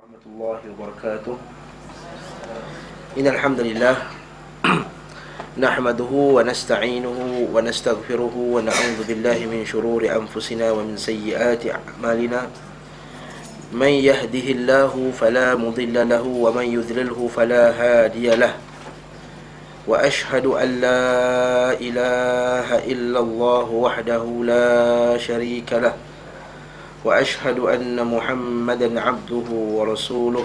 ورحمة الله وبركاته. إن الحمد لله نحمده ونستعينه ونستغفره ونعوذ بالله من شرور أنفسنا ومن سيئات أعمالنا. من يهده الله فلا مضل له ومن يضلله فلا هادي له. وأشهد أن لا إله إلا الله وحده لا شريك له. وأشهد أن محمدا عبده ورسوله.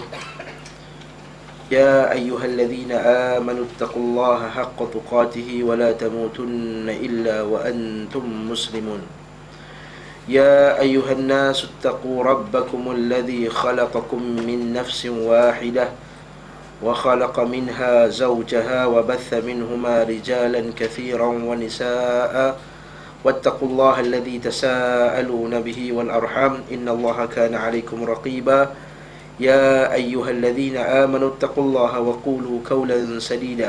يا أيها الذين آمنوا اتقوا الله حق تقاته ولا تموتن إلا وأنتم مسلمون. يا أيها الناس اتقوا ربكم الذي خلقكم من نفس واحدة وخلق منها زوجها وبث منهما رجالا كثيرا ونساء واتقوا الله الذي تساءلون به والأرحام إن الله كان عليكم رقيبا. يا أيها الذين آمنوا اتقوا الله وقولوا قولا سديدا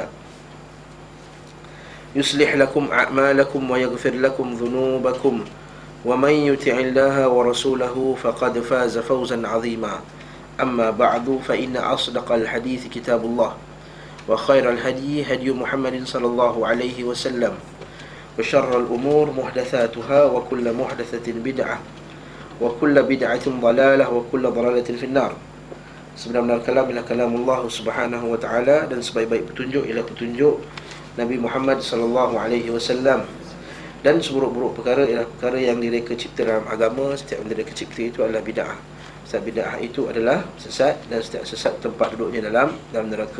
يصلح لكم أعمالكم ويغفر لكم ذنوبكم ومن يطع الله ورسوله فقد فاز فوزا عظيما. أما بعد فإن أصدق الحديث كتاب الله وخير الهدي هدي محمد صلى الله عليه وسلم وشر الأمور محدثاتها وكل محدثة بدعة وكل بدعة ضلالة وكل ضلالة في النار. Sebenar-benar kalam ialah kalam Allah Subhanahu wa taala, dan sebaik-baik petunjuk ialah petunjuk Nabi Muhammad sallallahu alaihi wasallam, dan seburuk-buruk perkara ialah perkara yang direka cipta dalam agama. Setiap yang direka cipta itu adalah bid'ah. Setiap bid'ah itu adalah sesat, dan setiap sesat tempat duduknya dalam neraka.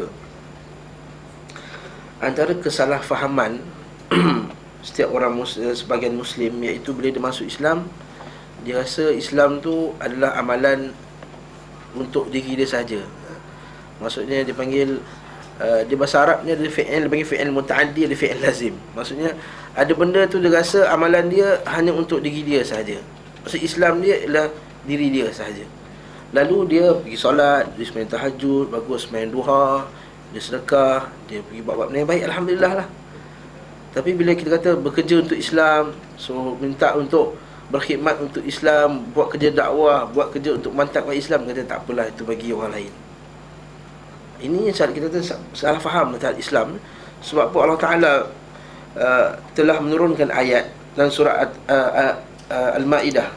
Antara kesalahfahaman setiap orang sebagian Muslim, iaitu bila dia masuk Islam, dia rasa Islam tu adalah amalan untuk diri dia saja. Maksudnya dia panggil dia bahasa Arabnya dia fi'il, dia panggil fi'il muta'addi, dia fi'il lazim. Maksudnya ada benda tu dia rasa amalan dia hanya untuk diri dia saja. Maksud Islam dia ialah diri dia saja. Lalu dia pergi solat, dia sembahyang tahajud, bagus, sembahyang duha, dia sedekah, dia pergi buat benda yang baik, alhamdulillah lah. Tapi bila kita kata bekerja untuk Islam, so minta untuk berkhidmat untuk Islam, buat kerja dakwah, buat kerja untuk mantapkan Islam, kata tak apalah, itu bagi orang lain. Ini yang kita salah faham tentang Islam. Sebab apa Allah Ta'ala telah menurunkan ayat dalam surah Al-Ma'idah.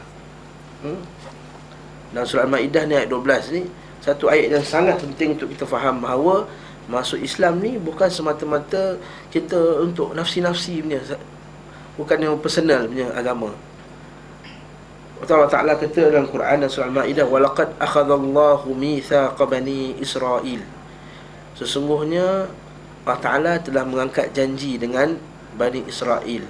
Dalam surah Al-Ma'idah ni ayat 12 ni, satu ayat yang sangat penting untuk kita faham bahawa masuk Islam ni bukan semata-mata kita untuk nafsi-nafsi punya, bukan yang personal punya agama. Allah Ta'ala kata dalam Quran dan surah Al-Ma'idah, وَلَقَدْ أَخَذَ اللَّهُ مِيثَاقَ بَنِي إِسْرَائِيل. Sesungguhnya Allah Ta'ala telah mengangkat janji dengan Bani Israel,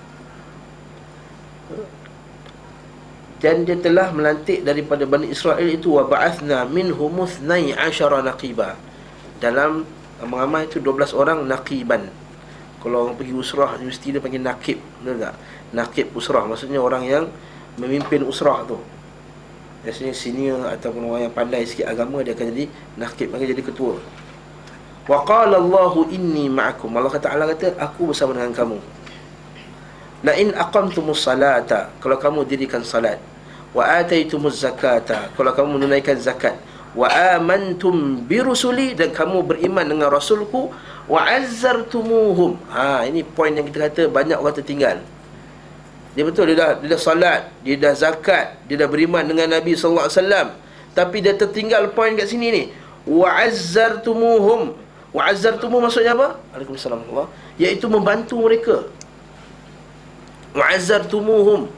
dan dia telah melantik daripada Bani Israel itu, وَبَعَثْنَا مِنْهُمُ 12 نَقِيبًا. Dalam mengamal itu 12 orang naqiban. Kalau orang pergi usrah universiti dia panggil naqib, betul tak? Naqib usrah maksudnya orang yang memimpin usrah tu. Biasanya senior ataupun orang yang pandai sikit agama, dia akan jadi naqib, maka jadi ketua. Wa qala Allahu inni ma'akum. Allah kata, aku bersama dengan kamu. La in aqamtumus salata, kalau kamu dirikan salat, wa ataitumuz zakata, kalau kamu menunaikan zakat, wa amantum birusuli, dan kamu beriman dengan rasulku, wa azzartumuhum. Ini poin yang kita kata banyak orang tertinggal. Dia betul, dia dah salat, dia dah zakat, dia dah beriman dengan Nabi sallallahu alaihi wasallam, tapi dia tertinggal poin kat sini ni, wa azzartumuhum. Wa azzartumuhum maksudnya apa? Waalaikumsalam Allah, iaitu membantu mereka. Wa azzartumuhum,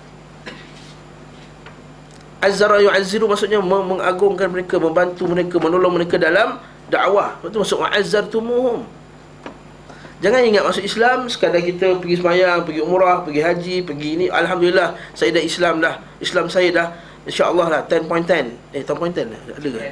azzara yu'azziru maksudnya mengagungkan mereka, membantu mereka, menolong mereka dalam dakwah. Itu maksud wa azzartumuhum. Jangan ingat masuk Islam sekadar kita pergi sembahyang, pergi umrah, pergi haji, pergi ini, alhamdulillah saya dah Islam dah. Islam saya dah insya-Allah lah 10.10. 10.10 ada ke?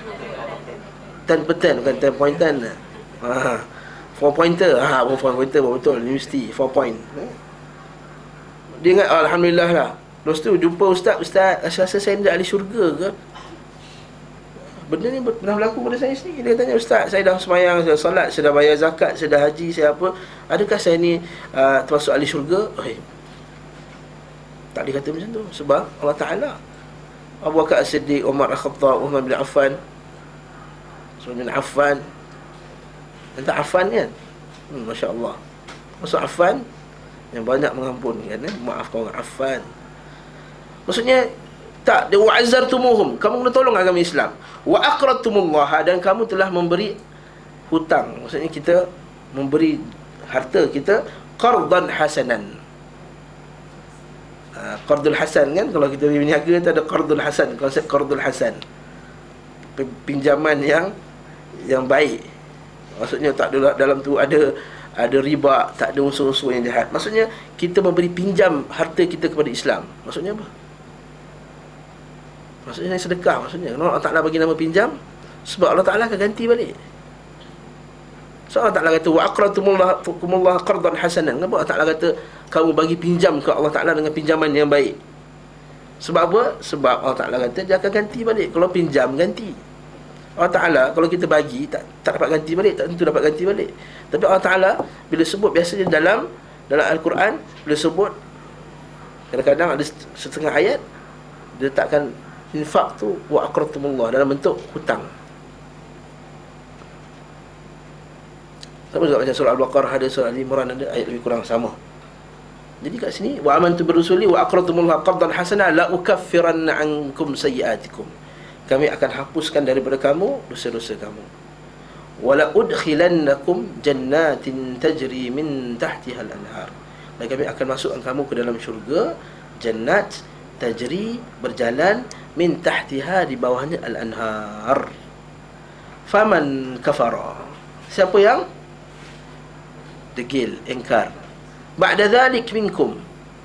10% bukan 10.10. 4 pointer. 4 pointer betul, universiti 4 point. Dia ingat alhamdulillah lah. Lepas tu jumpa ustaz, rasa saya dah ahli syurga ke? Benda ni pernah berlaku pada saya sendiri. Dia tanya, ustaz, saya dah sembahyang, saya dah solat, saya dah bayar zakat, saya dah haji, saya apa, adakah saya ni termasuk ahli syurga? Tak boleh kata macam tu. Sebab Allah Ta'ala Abu Bakar As-Siddiq, Umar Al-Khattab, Uthman bin Affan, Uthman bin Affan. Entah Affan kan? Masya Allah. Maksud Affan yang banyak mengampunkan, maafkan orang. Affan maksudnya tak, dia wa'azzartumuhum, kamu kena tolong agama Islam. Wa aqradtumullah, dan kamu telah memberi hutang. Maksudnya kita memberi harta kita qardan hasanan. Qardul hasan kan, kalau kita berniaga tu ada qardul hasan, konsep qardul hasan, pinjaman yang baik. Maksudnya tak ada dalam tu ada riba, tak ada unsur-unsur yang jahat. Maksudnya kita memberi pinjam harta kita kepada Islam. Maksudnya apa? Maksudnya sedekah. Maksudnya Allah Ta'ala bagi nama pinjam sebab Allah Ta'ala akan ganti balik. So Allah Ta'ala kata wa aqradtumullah qardan hasanan. Kenapa Allah Ta'ala kata kamu bagi pinjam ke Allah Ta'ala dengan pinjaman yang baik? Sebab apa? Sebab Allah Ta'ala kata dia akan ganti balik. Kalau pinjam, ganti. Allah Ta'ala kalau kita bagi tak dapat ganti balik, tak tentu dapat ganti balik. Tapi Allah Ta'ala bila sebut, biasanya dalam Al-Quran, bila sebut, kadang-kadang ada setengah ayat dia letakkan infak tu wa aqradtumullah dalam bentuk hutang. Sama juga macam surah Al-Baqarah ada, surah Al-Imran ada, ayat lebih kurang sama. Jadi kat sini wa amantu birrusuli wa aqradtumullah qardan hasana la ukaffiranna ankum sayyi'atikum, kami akan hapuskan daripada kamu dosa-dosa kamu. Wala udkhilannakum jannatin tajri min tahtiha al-anhar, dan kami akan masukkan kamu ke dalam syurga, jannat tajri, berjalan, min tahtiha, di bawahnya al-anhar. Faman kafara, siapa yang degil, engkar, ba'da dhalik minkum,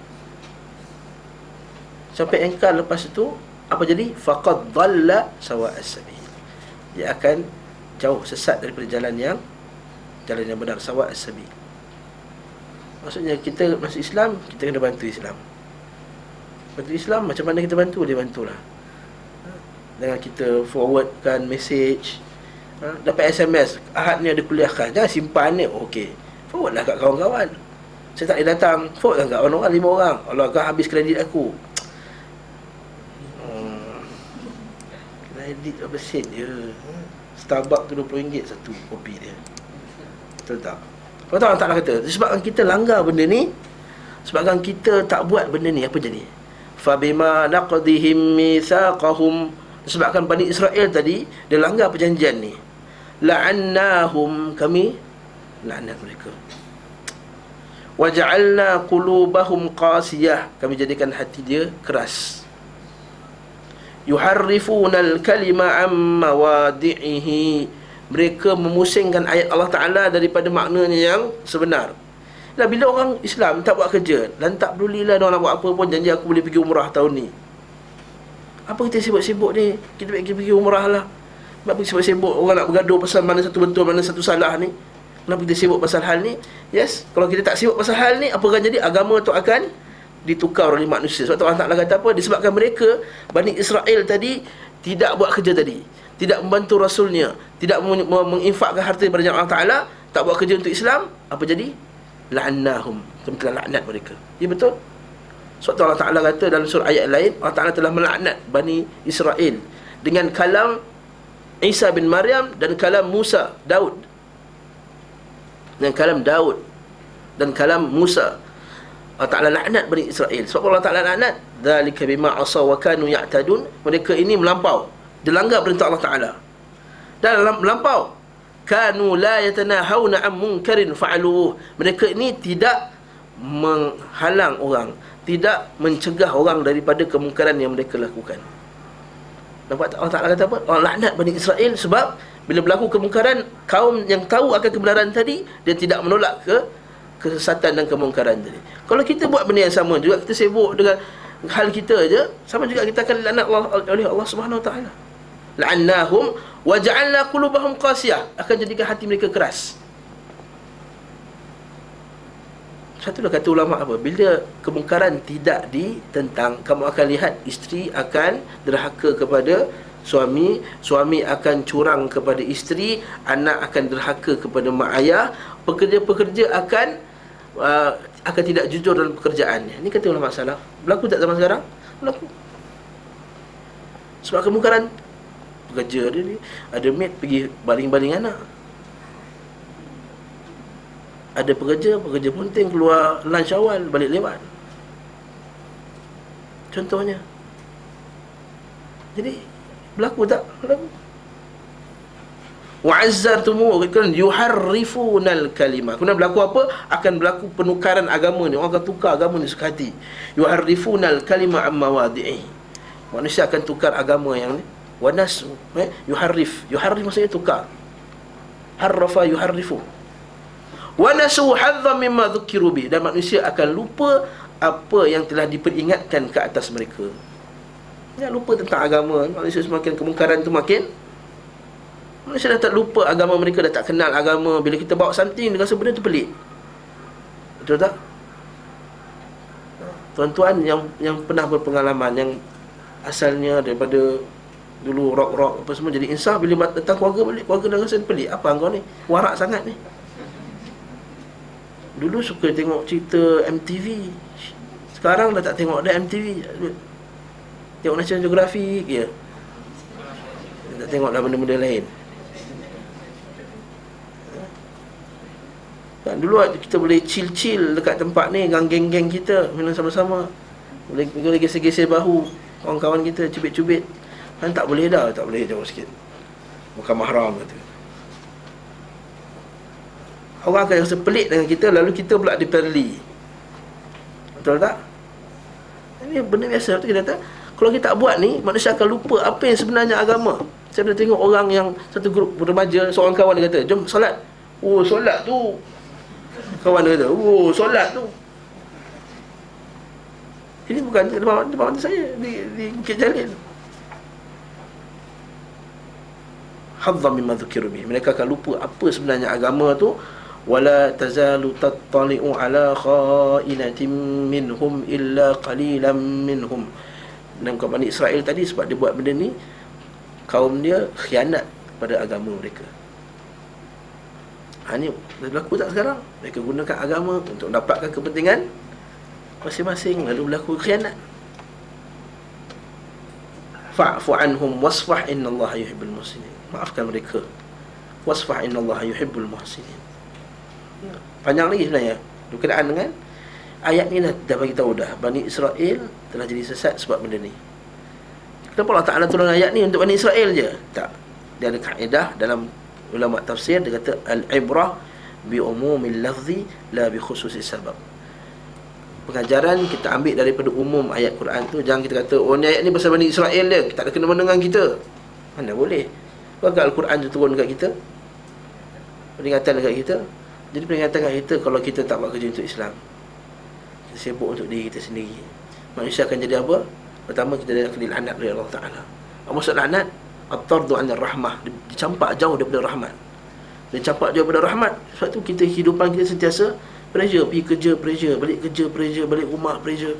sampai engkar lepas itu, apa jadi? Faqad dhalla sawa'as sabil, dia akan jauh, sesat daripada jalan yang benar, sawa'as sabil. Maksudnya kita masuk Islam, kita kena bantu Islam. Bantu Islam, macam mana kita bantu? Dia bantulah dengan kita forwardkan message. Dapat SMS, Ahad ni ada kuliah kan, jangan simpan ni. Okey, forwardlah kat kawan-kawan. Saya tak boleh datang, forwardkan kat orang-orang, 5 orang. Allah akan habis kredit aku. Kredit berapa sen je? Starbucks tu RM20 satu kopi dia. Betul tak? Kau tahu Allah Ta'ala kata, sebabkan kita langgar benda ni, sebabkan kita tak buat benda ni, apa jadi? Fabima naqdihim mitsaqahum, sebabkan Bani Israel tadi dia langgar perjanjian ni, la'annahum, kami laknat mereka. Waja'alna qulubahum qasiyah, kami jadikan hati dia keras. Yuharrifuna al-kalima amma wadi'ihi, mereka memusingkan ayat Allah Ta'ala daripada maknanya yang sebenar. Nah, bila orang Islam tak buat kerja, dan tak pedulilah dia orang nak buat apa pun, janji aku boleh pergi umrah tahun ni. Apa kita sibuk-sibuk ni? Kita pergi umrah lah. Kenapa kita sibuk-sibuk orang nak bergaduh pasal mana satu betul, mana satu salah ni? Kenapa kita sibuk pasal hal ni? Yes, kalau kita tak sibuk pasal hal ni, apa akan jadi? Agama tu akan ditukar oleh manusia. Sebab tu Allah Ta'ala kata apa? Disebabkan mereka, Bani Israel tadi, tidak buat kerja tadi, tidak membantu Rasulnya, tidak menginfakkan harta daripada jalan Allah Ta'ala, tak buat kerja untuk Islam, apa jadi? La'annahum, kami telah laknat mereka. Ya, betul? Sebab tu Allah Ta'ala kata dalam surah ayat lain, Allah Ta'ala telah melaknat Bani Israel dengan kalam Isa bin Maryam dan kalam Musa, Daud, dengan kalam Daud dan kalam Musa. Allah Ta'ala laknat Bani Israel. Sebab Allah Ta'ala laknat, dzalika bima asaw wa kanu ya'tadun, mereka ini melampau, dia langgar perintah Allah Ta'ala dan melampau. Kanu la yatanahawna an munkarin fa'aluh, mereka ini tidak menghalang orang, tidak mencegah orang daripada kemungkaran yang mereka lakukan. Nampak tak Allah Ta'ala kata apa? Allah laknat Bani Israel sebab bila berlaku kemungkaran, kaum yang tahu akan kebenaran tadi, dia tidak menolak kesesatan dan kemungkaran tadi. Kalau kita buat benda yang sama juga, kita sibuk dengan hal kita je, sama juga kita akan dilaknat oleh Allah Subhanahu Wa Ta'ala. La'annahum wa ja'alna qulubahum qasiyah, akan jadikan hati mereka keras. Satu dah kata ulama apa? Bila kemungkaran tidak ditentang, kamu akan lihat isteri akan derhaka kepada suami, suami akan curang kepada isteri, anak akan derhaka kepada mak ayah, pekerja-pekerja akan tidak jujur dalam pekerjaannya. Ini kata ulama salaf. Berlaku tak zaman sekarang? Berlaku. Sebab kemungkaran pekerja dia ni, ada maid pergi baling-baling anak, ada pekerja penting keluar lunch awal, balik lewat, contohnya. Jadi berlaku tak? Berlaku. Wa'azzartumu, kan yuharrifunal kalimah. Kemudian berlaku apa? Akan berlaku penukaran agama ni. Orang akan tukar agama ni suka hati. Yuharrifunal kalimah amma wadi'i. Manusia akan tukar agama yang ni. Wanasu, yuharrif. Yuharrif maksudnya tukar. Harrafa yuharrifu. Wanasu hadza mimma dzukiru bih. Dan manusia akan lupa apa yang telah diperingatkan ke atas mereka. Jangan lupa tentang agama. Manusia semakin kemungkaran tu makin, manusia dah tak lupa agama mereka, dah tak kenal agama. Bila kita bawa something, dia rasa benda tu pelik. Betul tak? Tuan-tuan yang pernah berpengalaman, yang asalnya daripada dulu rock-rock apa semua, jadi insaf bila datang keluarga balik, keluarga dah rasa pelik. Apa kau ni? Warak sangat ni. Dulu suka tengok cerita MTV, sekarang dah tak tengok dah MTV. Tengok National Geographic je, tak tengoklah benda-benda lain. Kan dulu kita boleh chill-chill dekat tempat ni dengan geng-geng kita, minum sama-sama, boleh geser-geser bahu kawan-kawan kita, cubit-cubit. Kan tak boleh dah, tak boleh, jauh sikit, bukan mahram kata. Orang akan rasa pelik dengan kita, lalu kita pula diperli. Betul tak? Ini benda biasa. Betul kita kata, kalau kita tak buat ni, manusia akan lupa apa yang sebenarnya agama. Saya pernah tengok orang yang satu grup remaja, seorang kawan dia kata, jom solat. Oh, solat tu. Kawan dia kata, oh, solat tu. Ini bukan depan mata saya, di Bukit Jalil. Hadza mimma dzukiru bih. Mereka akan lupa apa sebenarnya agama tu. Wala tazalu tattali'u ala kha'inatin minhum illa qalilan minhum. Dan kaum Bani Israel tadi, sebab dia buat benda ni, kaum dia khianat pada agama mereka. Ini berlaku tak sekarang? Mereka gunakan agama untuk mendapatkan kepentingan masing-masing, lalu berlaku khianat. Fa'fu anhum wasfah innallaha yuhibbul muhsinin. Maafkan mereka. Wasfah innallaha yuhibbul muhsinin. Panjang lagi sebenarnya berkenaan dengan ayat ni. Dah bagi tahu dah, Bani Israel telah jadi sesat sebab benda ni. Kenapa Allah Ta'ala turun ayat ni untuk Bani Israel je? Tak. Dia ada kaedah dalam ulama tafsir, dia kata al-ibrah bi umumil lafzi la bi khususis sabab. Pengajaran kita ambil daripada umum ayat Quran tu. Jangan kita kata, oh ni ayat ni pasal Bani Israel dia, tak ada kena-mena dengan kita. Mana boleh. Bagaimana Al-Quran tu turun dekat kita, peringatan dekat kita. Jadi peringatan dekat kita, kalau kita tak buat kerja untuk Islam, kita sibuk untuk diri kita sendiri, manusia akan jadi apa? Pertama, kita akan dilaknat oleh Allah Ta'ala. Apa maksud laknat? At-tardu 'anil rahmah, dicampak jauh daripada rahmat. Dicampak jauh daripada rahmat. Sebab tu kita, kehidupan kita sentiasa pressure, pergi kerja pressure, balik kerja pressure, balik rumah pressure.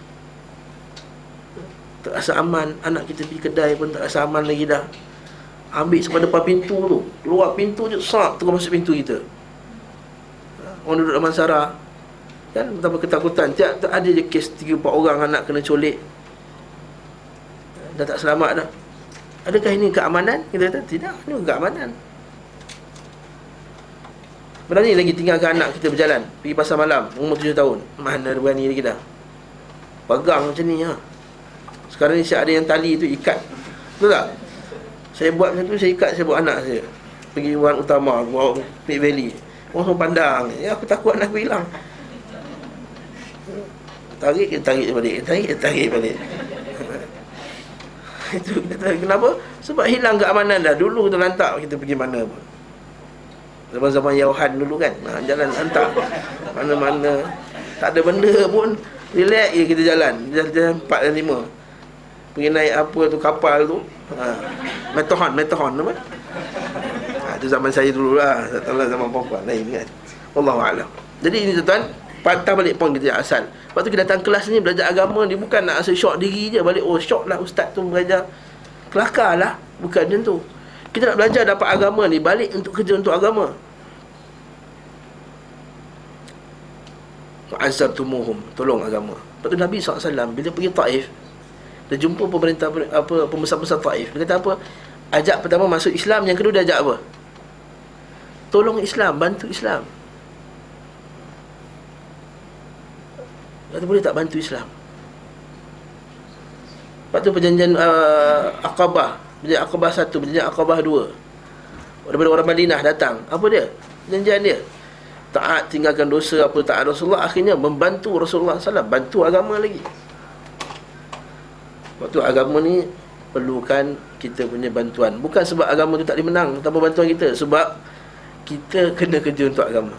Tak rasa aman. Anak kita pergi kedai pun tak rasa aman lagi dah. Ambil sampai depan pintu tu, keluar pintu je, sap, terus masuk pintu kita. Orang duduk dalam Mansara, kan, betapa ketakutan. Tiap ada je kes 3-4 orang anak kena colik, dah tak selamat dah. Adakah ini keamanan? Kita kata tidak, ini bukan keamanan. Berani lagi tinggalkan anak kita berjalan pergi pasar malam, umur 7 tahun. Mana ada berani lagi dah. Pegang macam ni ha. Sekarang ni siap ada yang tali tu ikat. Betul tak? Saya buat macam tu, saya ikat, saya bawa anak saya pergi Wan Utama, bawa Peak Valley. Orang semua pandang, ya aku takut anak aku hilang. Tarik balik. Itu kita, kenapa? Sebab hilang keamanan dah. Dulu kita lantak kita pergi mana pun. Zaman-zaman Yauhan dulu kan, jalan lantak mana-mana, tak ada benda pun, relax je kita jalan 4 dan 5. Pergi naik apa tu, kapal tu, Metohon apa? Itu zaman saya dulu lah. Tak tahu lah zaman perempuan lain kan. Wallahualam. Jadi ini tuan-tuan, patah balik poin kita asal. Lepas tu kita datang kelas ni belajar agama, dia bukan nak rasa syok diri je balik, oh syok lah ustaz tu mengajar, kelakar lah. Bukan macam tu. Kita nak belajar dapat agama ni, balik untuk kerja untuk agama. Wa'azzartumuhum, tolong agama. Lepas tu Nabi SAW bila pergi Taif, Dia jumpa pemerintah pembesar-pembesar Taif. Dia kata apa? Ajak pertama masuk Islam, yang kedua dia ajak apa? Tolong Islam, bantu Islam. Kata boleh tak bantu Islam? Lepas tu perjanjian Aqabah, perjanjian Aqabah 1, perjanjian Aqabah 2. Daripada orang Madinah datang. Apa dia? Perjanjian dia. Taat, tinggalkan dosa, apa taat Rasulullah. Akhirnya membantu Rasulullah SAW, bantu agama lagi. Waktu agama ni perlukan kita punya bantuan. Bukan sebab agama tu tak boleh menang tanpa bantuan kita, sebab kita kena kerja untuk agama.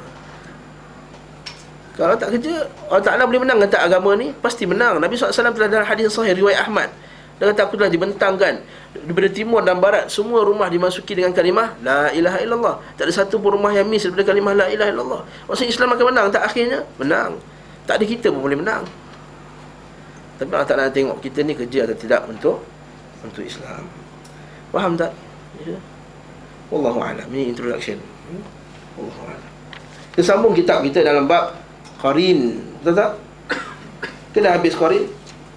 Kalau tak kerja, Allah Ta'ala boleh menang kata agama ni, pasti menang. Nabi SAW telah dalam hadis sahih riwayat Ahmad, dia kata aku telah dibentangkan daripada timur dan barat, semua rumah dimasuki dengan kalimah La ilaha illallah. Tak ada satu pun rumah yang miss daripada kalimah La ilaha illallah. Maksudnya Islam akan menang, tak akhirnya? Menang. Tak ada kita pun boleh menang. Tapi Allah Ta'ala tengok kita ni kerja atau tidak untuk Islam. Faham tak? Ya. Wallahu'alam. Ini introduction. Wallahu'alam. Kita sambung kitab kita dalam bab Qarin. Betul tak? Kita dah habis Qarin.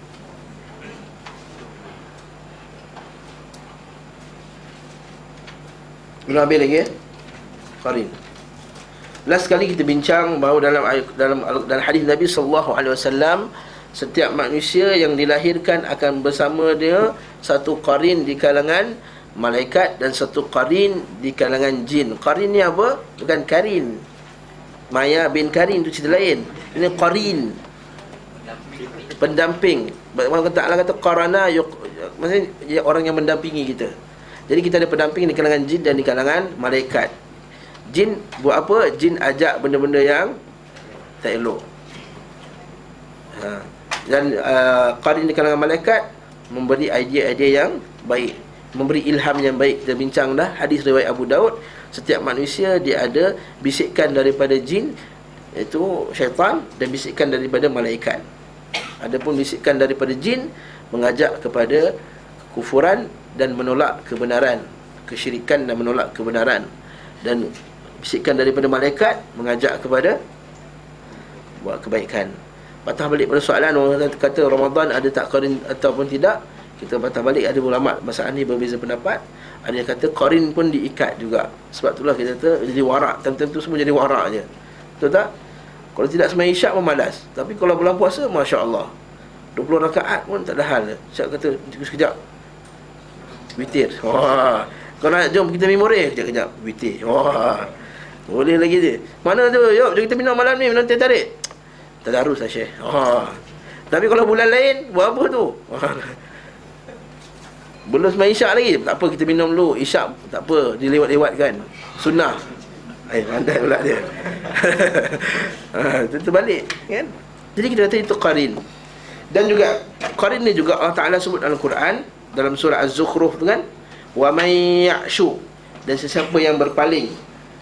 Belum habis lagi Qarin. Last sekali kita bincang bahawa dalam hadis Nabi SAW, setiap manusia yang dilahirkan akan bersama dia satu qarin di kalangan malaikat dan satu qarin di kalangan jin. Qarin ni apa? Bukan karin. Maya bin Karin tu cerita lain. Ini qarin, pendamping. Allah Ta'ala kata qarana, maksudnya orang yang mendampingi kita. Jadi kita ada pendamping di kalangan jin dan di kalangan malaikat. Jin buat apa? Jin ajak benda-benda yang tak elok. Dan qarin di kalangan malaikat memberi idea-idea yang baik, memberi ilham yang baik. Kita bincang dah hadis riwayat Abu Daud, setiap manusia dia ada bisikan daripada jin, iaitu syaitan, dan bisikan daripada malaikat. Adapun bisikan daripada jin mengajak kepada kufuran dan menolak kebenaran, kesyirikan dan menolak kebenaran. Dan bisikan daripada malaikat mengajak kepada buat kebaikan. Patah balik pada soalan orang kata Ramadan ada tak qarin ataupun tidak, kita patah balik, ada ulama masalah ni berbeza pendapat. Ada yang kata qarin pun diikat juga. Sebab itulah kita kata jadi warak, tentu semua jadi warak je. Betul tak? Kalau tidak sembahyang isyak pun malas. Tapi kalau bulan puasa, masya-Allah, 20 rakaat pun tak ada hal. Syak kata sekejap witir. Wah. Kalau nak jom kita memori, kejap-kejap witir. Wah. Boleh lagi je. Mana tu? Jom kita minum malam ni, minum teh tarik. Tadarus lah Syekh. Tapi kalau bulan lain, buat apa tu? Belum sembahyang isyak lagi, tak apa, kita minum dulu. Isyak tak apa, dilewat-lewatkan. Sunnah. Pandai pula dia. Terbalik kan? Jadi kita kata itu qarin. Dan juga qarin ni juga Allah Ta'ala sebut dalam Quran, dalam surah Az-Zukhruf tu kan, wa may ya'shu, dan sesiapa yang berpaling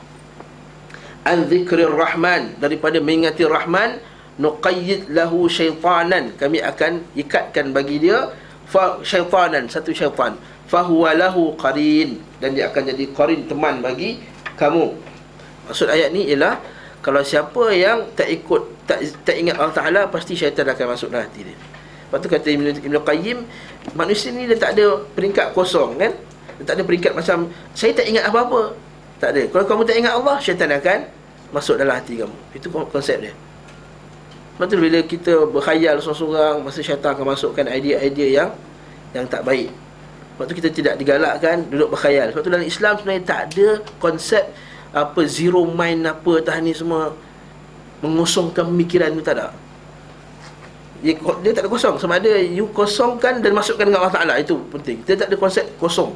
an dzikrir rahman, daripada mengingati Rahman, nuqayyid lahu syaitanan, kami akan ikatkan bagi dia syaitanan, satu syaitan, fahuwa lahu qarin, dan dia akan jadi qarin, teman bagi kamu. Maksud ayat ni ialah kalau siapa yang tak ingat Allah Ta'ala, pasti syaitan akan masuk dalam hati dia. Lepas tu kata Ibn Qayyim, manusia ni dia tak ada peringkat kosong kan. Dia tak ada peringkat macam saya tak ingat apa-apa. Tak ada. Kalau kamu tak ingat Allah, syaitan akan masuk dalam hati kamu. Itu konsep dia. Lepas tu bila kita berkhayal seorang-seorang, masa syaitan akan masukkan idea-idea yang tak baik. Lepas tu kita tidak digalakkan duduk berkhayal. Sebab tu dalam Islam sebenarnya tak ada konsep apa zero mind apa tahan ni semua, mengosongkan pemikiran tu tak ada. Dia tak ada kosong. Sama ada you kosongkan dan masukkan dengan Allah Ta'ala, itu penting. Dia tak ada konsep kosong.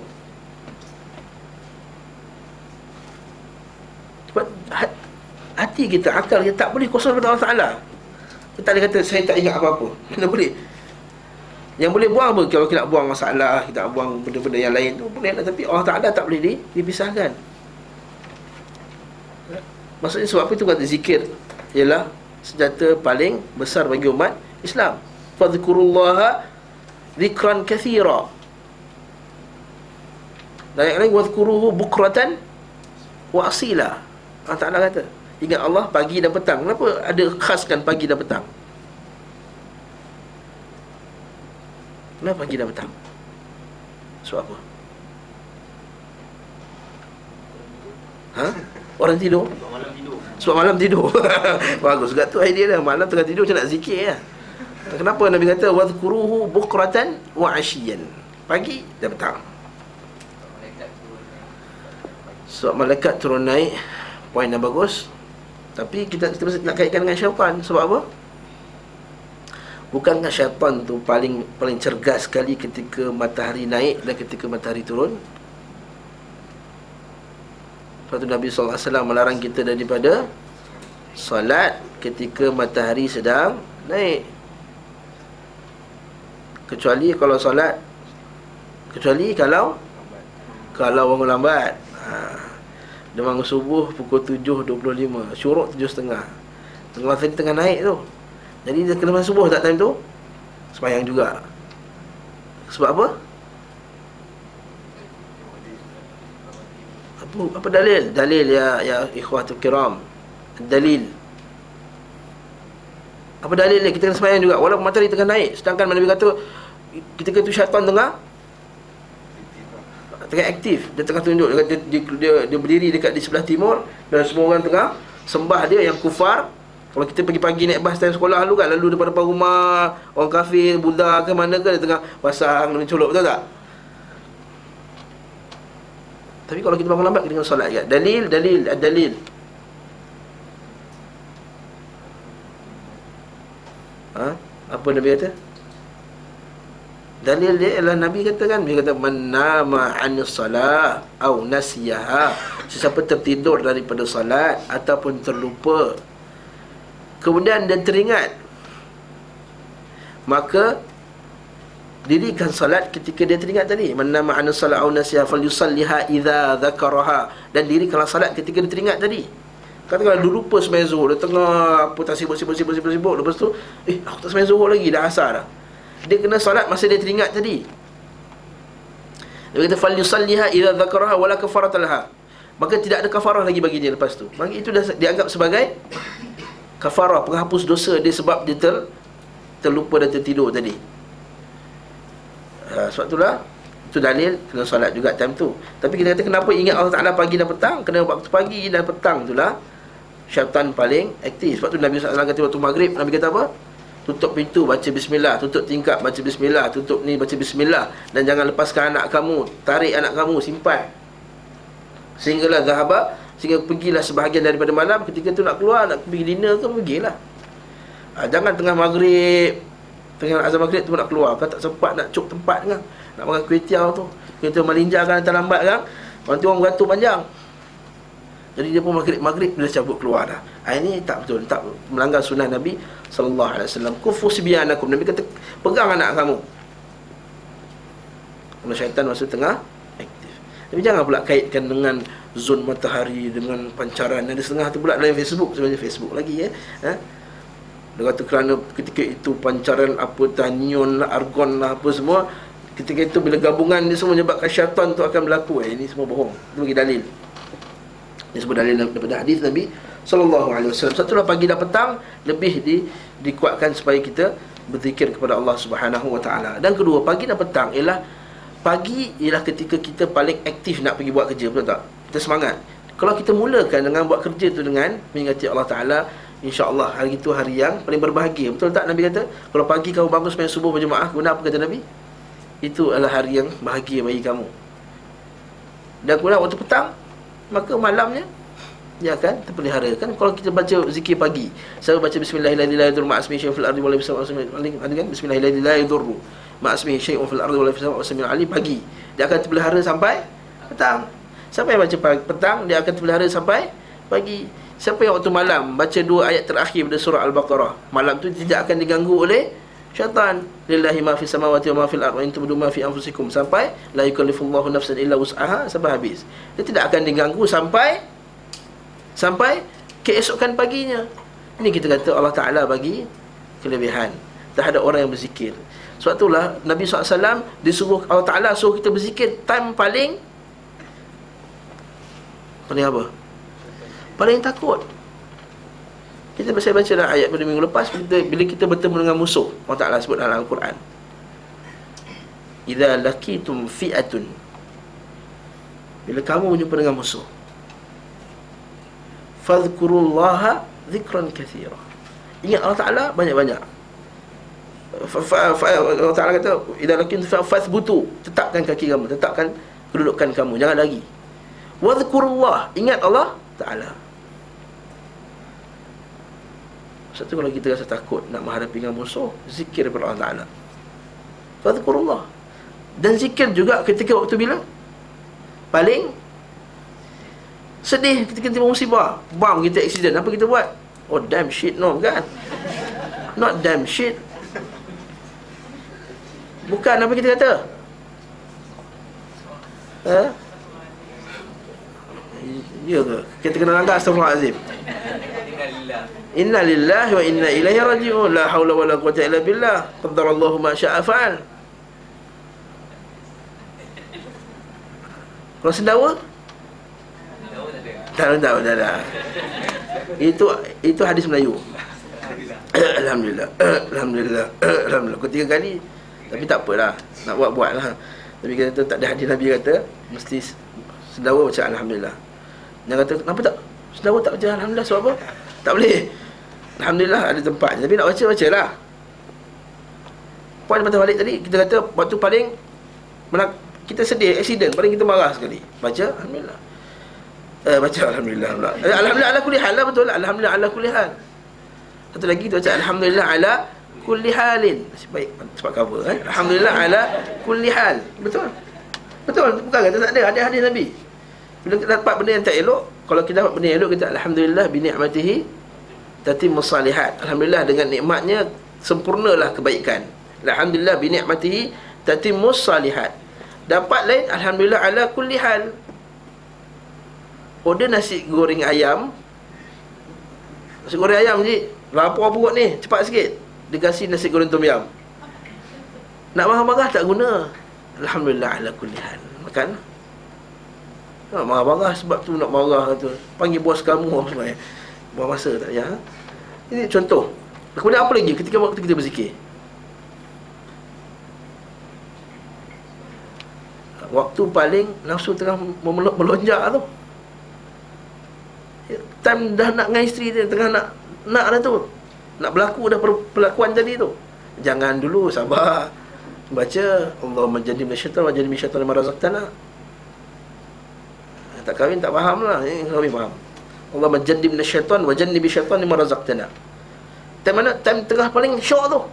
Sebab hati kita, akal kita tak boleh kosong daripada Allah Ta'ala. Kita tak boleh kata saya tak ingat apa-apa. Mana boleh. Yang boleh buang apa? Kalau kita nak buang masalah, kita nak buang benda-benda yang lain tu boleh lah. Tapi Allah Ta'ala tak boleh dipisahkan. Maksudnya sebab apa itu kata zikir ialah senjata paling besar bagi umat Islam. Fadhkurullaha zikran kathira. Dan yang lain, wadhkuruhu bukratan wa asila. Allah Ta'ala kata ingat Allah pagi dan petang. Kenapa ada khaskan pagi dan petang? Kenapa pagi dan petang? Sebab apa? Ha? Orang tidur? Sebab malam tidur. Bagus juga tu idea dia. Malam tengah tidur macam nak zikir lah. Kenapa Nabi kata wadhkuruhu bukratan wa ashiyan? Pagi dan petang. Sebab malaikat turun naik. Poin yang bagus. Tapi kita nak kaitkan dengan syaitan. Sebab apa? Bukankah syaitan tu paling cergas sekali ketika matahari naik dan ketika matahari turun? Sebab tu Nabi SAW melarang kita daripada salat ketika matahari sedang naik. Kecuali kalau salat, kecuali kalau bangun lambat. Dia bangun subuh pukul 7.25, syuruk 7.30. Matahari tengah naik tu. Jadi dia kena masuk subuh tak time tu? Sembahyang juga. Sebab apa? Apa dalil? Dalil ya ikhwatul kiram. Dalil. Apa dalil dia? Kita kena sembahyang juga walaupun matahari tengah naik. Sedangkan Nabi kata ketika itu syaitan tengah aktif. Dia tengah tunjuk dia berdiri dekat di sebelah timur dan semua orang tengah sembah dia yang kufar. Kalau kita pagi-pagi naik bas time sekolah lalu depan-depan rumah orang kafir, Buddha ke mana ke, dia tengah pasang mencolok, betul tak? Tapi kalau kita bangun lambat, kita kena solat juga. Dalil. Apa Nabi kata? Dalil dia ialah Nabi kata kan, dia kata man nama 'anis salah au nasiyaha, sesiapa tertidur daripada solat ataupun terlupa kemudian dia teringat, maka dirikan salat ketika dia teringat tadi. Man nama 'anis salah au nasiyaha falyusalliha idza dzakaraha, dan dirikanlah salat ketika dia teringat tadi. Katakanlah dia lupa sembahyang zuhur, dia tengah apa tak sibuk, lepas tu aku tak sembahyang zuhur lagi, dah asar dah. Dia kena salat masa dia teringat tadi. Dia kata falyusalliha idza dzakaraha wala kafarata laha, maka tidak ada kafarah lagi bagi dia lepas tu. Maka itu dah dianggap sebagai kafarah, penghapus dosa dia sebab dia terlupa dan tertidur tadi. Sebab itulah itu dalil kena solat juga time tu. Tapi kita kata kenapa ingat Allah Ta'ala pagi dan petang? Kerana waktu pagi dan petang itulah syaitan paling aktif. Sebab tu Nabi SAW kata waktu maghrib, Nabi kata apa? Tutup pintu, baca bismillah. Tutup tingkap, baca bismillah. Tutup ni, baca bismillah. Dan jangan lepaskan anak kamu, tarik anak kamu, simpan sehinggalah zahaba, sehingga pergilah sebahagian daripada malam. Ketika tu nak keluar, nak pergi dinner ke, pergilah. Jangan tengah maghrib, tengah azan maghrib tu nak keluar, kan tak sempat nak cuk tempat kan, nak makan kuih tiaw tu, kuih tiaw malinja kan, datang lambat kan, nanti orang beratur panjang. Jadi dia pun maghrib dia cabut keluar dah. Ini tak betul, tak melanggar sunnah Nabi sallallahu alaihi wasallam. Kufu sibyanakum, Nabi kata pegang anak kamu. Kerana syaitan masa tengah aktif. Tapi jangan pula kaitkan dengan zon matahari, dengan pancaran. Ada setengah tu pula dalam Facebook, sebenarnya Facebook lagi dia kata kerana ketika itu pancaran apa tanion lah, argon lah, apa semua, ketika itu bila gabungan dia semua menyebabkan syaitan tu akan berlaku. Ini semua bohong. Itu bagi dalil. Ini sebut dalil daripada hadis Nabi sallallahu alaihi wasallam. Satulah pagi dan petang lebih dikuatkan supaya kita berzikir kepada Allah Subhanahu wa taala. Dan kedua, pagi dan petang pagi ialah ketika kita paling aktif nak pergi buat kerja, betul tak? Kita semangat. Kalau kita mulakan dengan buat kerja tu dengan mengingati Allah Taala, insya-Allah hari itu hari yang paling berbahagia. Betul tak Nabi kata? Kalau pagi kamu bangun sembahyang subuh berjemaah, kemudian apa kata Nabi? Itu adalah hari yang bahagia bagi kamu. Dan kemudian waktu petang, maka malamnya dia akan terpelihara. Kan kalau kita baca zikir pagi, saya baca bismillahirrahmanirrahim ma'asmi syai'un fil ardi wala fis sama'i, ada kan bismillahirrahmanirrahim ma'asmi syai'un fil ardi wala fis sama'i ali, pagi dia akan terpelihara sampai petang. Siapa yang baca petang, dia akan terpelihara sampai pagi. Siapa yang waktu malam baca 2 ayat terakhir pada surah Al-Baqarah, malam tu tidak akan diganggu oleh syaitan. Lillahi ma fis samawati wa ma fil ardi wa in tubdu ma fi anfusikum, sampai la yukallifullahu nafsan illa wus'aha, sampai habis. Dia tidak akan diganggu sampai keesokan paginya. Ini kita kata Allah Ta'ala bagi kelebihan terhadap orang yang berzikir. Sebab itulah Nabi SAW disuruh, Allah Ta'ala suruh kita berzikir time paling apa? Paling takut. Saya baca dalam ayat pada minggu lepas, bila kita bertemu dengan musuh, Allah Ta'ala sebut dalam Al-Quran, idza laqitum fi'atun, bila kamu berjumpa dengan musuh, fadhkurullaha dhikran katsira, ingat Allah Ta'ala banyak-banyak. Allah Ta'ala kata idza laqitum fathbutu, tetapkan kaki kamu, tetapkan kedudukan kamu, jangan lari. Wadhkurullah, ingat Allah Ta'ala. Sebab tu kalau kita rasa takut nak menghadapi dengan musuh, zikir kepada Allah Ta'ala, fadhkurullah. Dan zikir juga ketika waktu bila paling sedih, ketika tiba musibah, bam, kita accident, apa kita buat? Oh damn shit, no, kan? Not damn shit. Bukan, apa kita kata? Ya ke? Kita kena langgar astagfirullahalazim. Inna lillahi wa inna ilaihi raji'un. La haula wa la quwwata illa billah. Qaddarallahu ma syaa fa'al. Kalau sendawa? Tak. Itu hadis Melayu. Alhamdulillah. Alhamdulillah. Alhamdulillah. Kau 3 kali. Tapi tak apalah, nak buat lah. Tapi kata tak ada hadis Nabi kata mesti sendawa baca alhamdulillah. Dia kata kenapa tak sendawa tak baca alhamdulillah, sebab apa? Tak boleh. Alhamdulillah ada tempatnya, tapi nak bacalah. Poin patah balik tadi, kita kata waktu paling kita sedih, accident, paling kita marah sekali, baca alhamdulillah. Baca alhamdulillah. Alhamdulillah ala kulli hal lah, betul lah. Alhamdulillah ala kulli hal. Satu lagi kita baca alhamdulillah ala kulli halin. Baik, sebab cover alhamdulillah ala kulli hal. Betul. Bukan kata tak ada hadis Nabi. Bila kita dapat benda yang tak elok, kalau kita dapat benda yang elok, kita alhamdulillah bi ni'matihi tatimmus salihat. Alhamdulillah dengan nikmatnya sempurnalah kebaikan. Alhamdulillah bi ni'matihi tatimmus salihat. Dapat lain alhamdulillah ala kulli hal. Order nasi goreng ayam. Nasi goreng ayam je, lapar perut ni, cepat sikit. Dia kasih nasi goreng tom yam. Nak marah-marah tak guna. Alhamdulillah ala kulli hal. Makan. Nak marah-marah sebab tu nak marah tu. Panggil bos kamu semua. Buang masa tak ya. Ini contoh. Kemudian apa lagi ketika waktu kita berzikir? Waktu paling nafsu tengah melonjak tu. Time dah nak dengan isteri dia, tengah nak dah tu. Nak berlaku dah perlakuan tadi tu. Jangan dulu, sabar. Baca Allahumma jannibna syaitan wa jannibna syaitan lima razaqtana. Tak kahwin tak faham lah. Ini kahwin faham. Allahumma jannibna syaitan wa jannibi syaitan lima razaqtana. Time mana? Time tengah paling syok tu.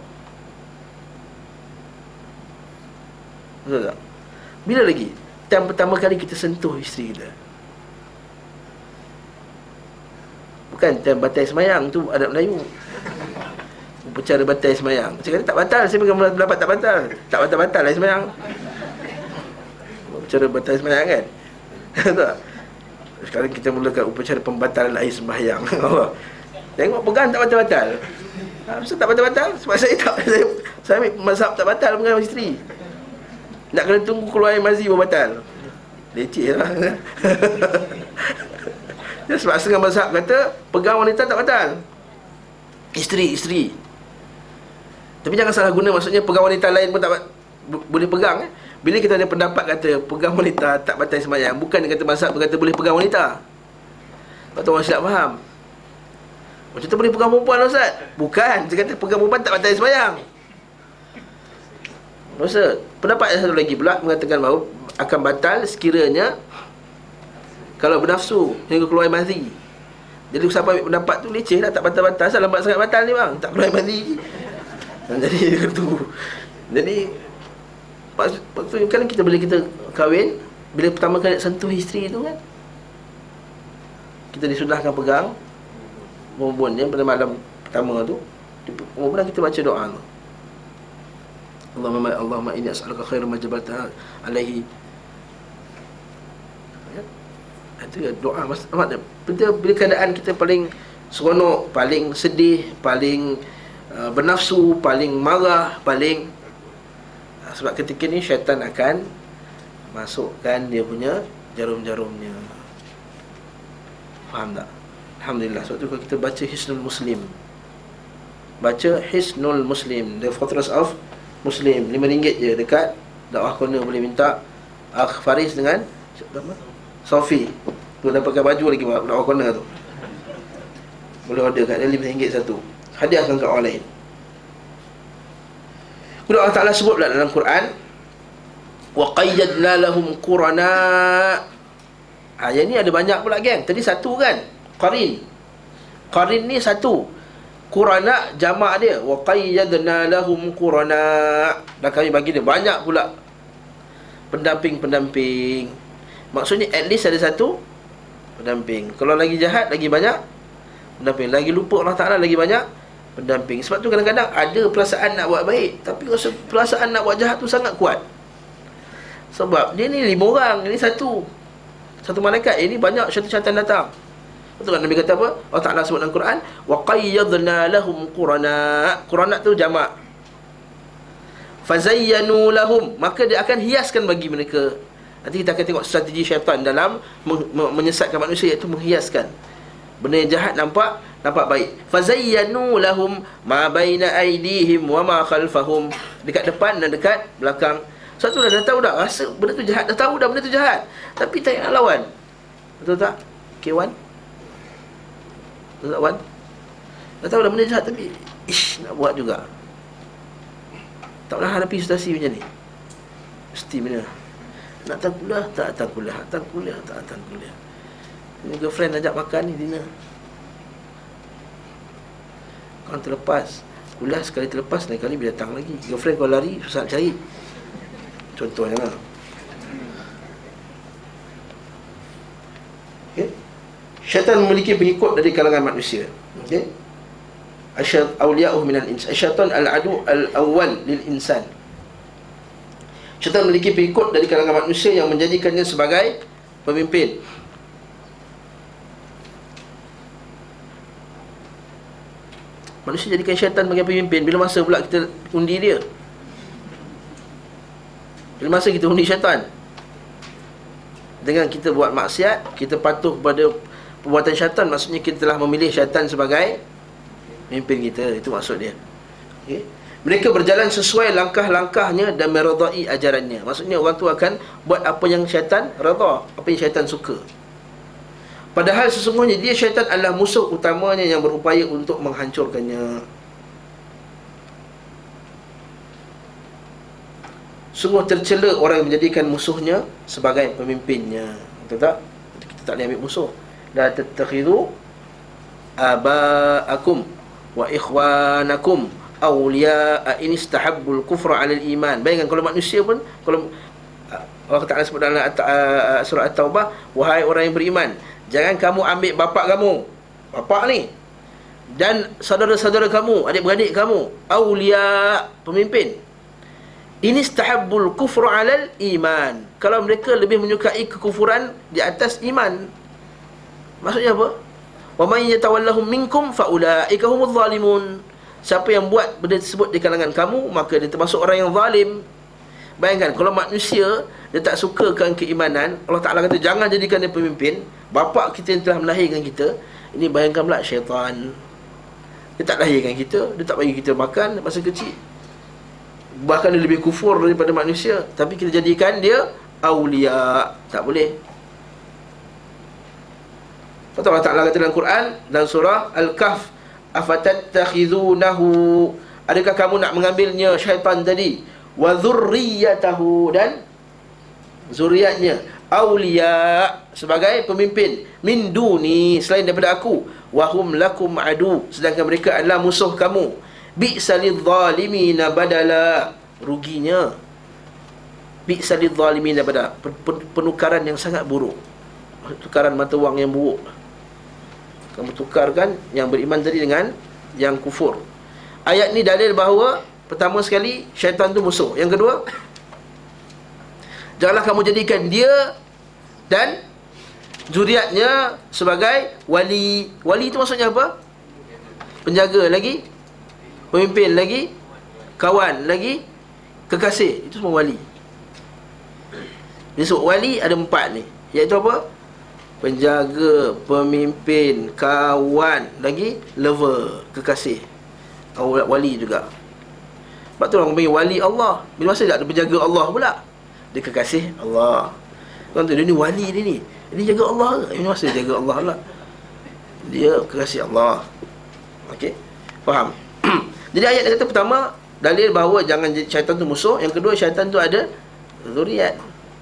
Betul tak? Bila lagi? Time pertama kali kita sentuh isteri kita. Bukan time batai semayang tu adab Melayu. Upacara batai semayang. Saya kata tak batal. Saya pegang pendapat tak batal. Tak batal-batal lah semayang. Upacara batai semayang kan. Tak? Sekarang kita mulakan upacara pembatalan air sembahyang. Tengok pegang tak batal-batal. Kenapa tak batal-batal? Sebab saya ambil mazhab tak batal pegang isteri. Nak kena tunggu keluar air mazi baru batal. Leceh lah. Sebab setengah mazhab kata pegang wanita tak batal. Isteri. Tapi jangan salah guna, maksudnya pegang wanita lain pun tak boleh pegang. Bila kita ada pendapat kata pegang wanita tak batal sembahyang, bukan dia kata mazhab berkata boleh pegang wanita. Sebab tu orang silap faham. Macam tu boleh pegang perempuan, Ustaz? Bukan, dia kata pegang perempuan tak batal sembahyang. Maksud, pendapat yang satu lagi pula mengatakan bahawa akan batal sekiranya kalau bernafsu hingga keluar air mazi. Jadi siapa ambil pendapat tu leceh lah, tak batal-batal. Asal lambat sangat batal ni bang, tak keluar air mazi. Jadi dia tunggu. Jadi kan kita bila kita kahwin, bila pertama kali sentuh isteri tu kan, kita disunahkan pegang perempuan dia pada malam pertama tu. Kemudian kita baca doa tu. Allahumma inni as'aluka khairan ma jabalta alaihi. Itu doa maknanya bila keadaan kita paling seronok, paling sedih, paling bernafsu, paling marah, paling sebab ketika ni syaitan akan masukkan dia punya jarum-jarumnya. Faham tak? Alhamdulillah. Sebab tu kalau kita baca Hisnul Muslim, baca Hisnul Muslim, The Fortress of Muslim, RM5 je dekat dakwah corner boleh minta Akh Faris dengan apa? Sofi. Tu dah pakai baju lagi buat dakwah corner tu. Boleh order kat dia RM5 satu. Hadiahkan kat orang lain. Kemudian Allah Ta'ala sebut dalam Quran, wa qayyadna lahum qurana. Yang ni ada banyak pula geng. Tadi satu kan, qarin. Qarin ni satu, qurana jamak dia, wa qayyadna lahum qurana. Dan kami bagi dia banyak pula pendamping-pendamping. Maksudnya at least ada satu pendamping. Kalau lagi jahat, lagi banyak pendamping. Lagi lupa Allah Ta'ala, lagi banyak pendamping. Sebab tu kadang-kadang ada perasaan nak buat baik, tapi rasa perasaan nak buat jahat tu sangat kuat. Sebab dia ni 5 orang, ini satu malaikat, ini banyak syaitan datang. Betul kan Nabi kata apa? Allah Ta'ala sebut dalam Quran, wa qayyadna lahum qurana. Qurana tu jamak. Fazayyanu lahum, maka dia akan hiaskan bagi mereka. Nanti kita akan tengok strategi syaitan dalam menyesatkan manusia, iaitu menghiaskan. Benda yang jahat nampak baik. Fazayyanu lahum ma baina aydihim wa ma khalfahum, dekat depan dan dekat belakang. Satu dah tahu dah rasa benda tu jahat, dah tahu dah benda tu jahat, tapi tak nak lawan. Betul tak? K1? Betul tak, Wan? Dah tahu dah benda jahat, tapi nak buat juga. Tak pernah hadapi situasi macam ni. Mesti benda nak datang kuliah, tak datang kuliah, datang kuliah, tak datang kuliah. Ini girlfriend ajak makan ni, dinner. Kau terlepas kuliah, sekali terlepas, lain kali bila datang lagi. Girlfriend kau lari, susah nak cari. Contohnya lah. Okay. Syaitan memiliki pengikut dari kalangan manusia. Okay. Awliya'uh minal insan. Syaitan al-adu al-awwal lil insan. Syaitan memiliki pengikut dari kalangan manusia yang menjadikannya sebagai pemimpin. Manusia jadikan syaitan sebagai pemimpin. Bila masa pula kita undi dia? Bila masa kita undi syaitan? Dengan kita buat maksiat, kita patuh pada perbuatan syaitan, maksudnya kita telah memilih syaitan sebagai pemimpin kita. Itu maksud dia. Okay. Mereka berjalan sesuai langkah-langkahnya dan meredai ajarannya. Maksudnya orang tu akan buat apa yang syaitan redha, apa yang syaitan suka. Padahal sesungguhnya dia, syaitan, adalah musuh utamanya yang berupaya untuk menghancurkannya. Sungguh tercela orang yang menjadikan musuhnya sebagai pemimpinnya. Betul tak? Kita tak boleh ambil musuh. La tattakhidhu aba'akum wa ikhwanakum awliya'a in istahabbul kufra 'ala al-iman. Bayangkan kalau manusia pun, kalau Allah Ta'ala sebut dalam surah At-Taubah, wahai orang yang beriman, jangan kamu ambil bapak kamu, bapak ni, dan saudara-saudara kamu, adik-beradik kamu, awliya, pemimpin, in istahabbul kufra 'ala al-iman, kalau mereka lebih menyukai kekufuran di atas iman. Maksudnya apa? Wa man yatawallahum minkum fa ulaika humuz zalimun. Siapa yang buat benda tersebut di kalangan kamu, maka dia termasuk orang yang zalim. Bayangkan kalau manusia dia tak sukakan keimanan, Allah Ta'ala kata jangan jadikan dia pemimpin. Bapak kita yang telah melahirkan kita, ini bayangkan pula syaitan. Dia tak lahirkan kita, dia tak bagi kita makan masa kecil, bahkan dia lebih kufur daripada manusia, tapi kita jadikan dia awliya. Tak boleh. Allah Ta'ala kata dalam Quran, dalam surah Al-Kahf, afatattakhizunahu, adakah kamu nak mengambilnya syaitan tadi, wa dzurriyyatahu, dan zuriatnya, awliya, sebagai pemimpin, min duni, selain daripada aku, wa hum lakum adu, sedangkan mereka adalah musuh kamu, bi'salidh zalimina badala, ruginya, bi'salidh zalimina badala, penukaran yang sangat buruk, tukaran mata wang yang buruk. Kamu tukarkan yang beriman tadi dengan yang kufur. Ayat ni dalil bahawa pertama sekali syaitan tu musuh. Yang kedua, janganlah kamu jadikan dia dan zuriatnya sebagai wali. Wali itu maksudnya apa? Penjaga lagi, pemimpin lagi, kawan lagi, kekasih. Itu semua wali. Disebut wali ada 4 ni, iaitu apa? Penjaga, pemimpin, kawan, lagi lover, kekasih. Wali juga. Sebab tu orang panggil wali Allah. Bila masa tak ada penjaga Allah pula, dia kekasih Allah. Orang tu dia ni wali dia ni. Dia jaga Allah ke? Bila masa dia jaga Allah pula, dia kekasih Allah. Okey, faham? Jadi ayat dia kata pertama, dalil bahawa jangan syaitan tu musuh. Yang kedua, syaitan tu ada zuriat.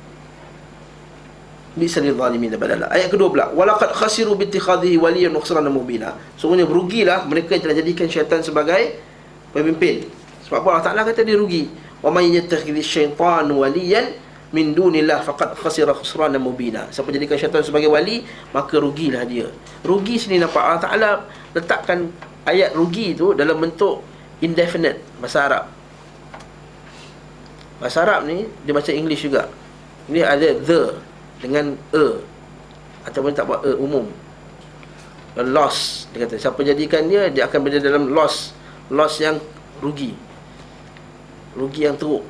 Bisalil zalimin badala. Ayat kedua pula, walaqad khasiru bittikhadhihi waliyan nukhsranan mubina. Sungguhnya berugilah mereka yang telah jadikan syaitan sebagai pemimpin. Sebab apa Allah Taala kata dia rugi. Wa may yattakhidhi syaitana waliyan min dunillah faqad khasira khusranan mubina. Siapa jadikan syaitan sebagai wali, maka rugilah dia. Rugi sini nampak Allah Taala letakkan ayat rugi tu dalam bentuk indefinite bahasa Arab. Bahasa Arab ni dia macam English juga. Ini ada the dengan ataupun tak buat umum. Loss, dia kata siapa jadikan dia akan berada dalam loss yang rugi, yang teruk.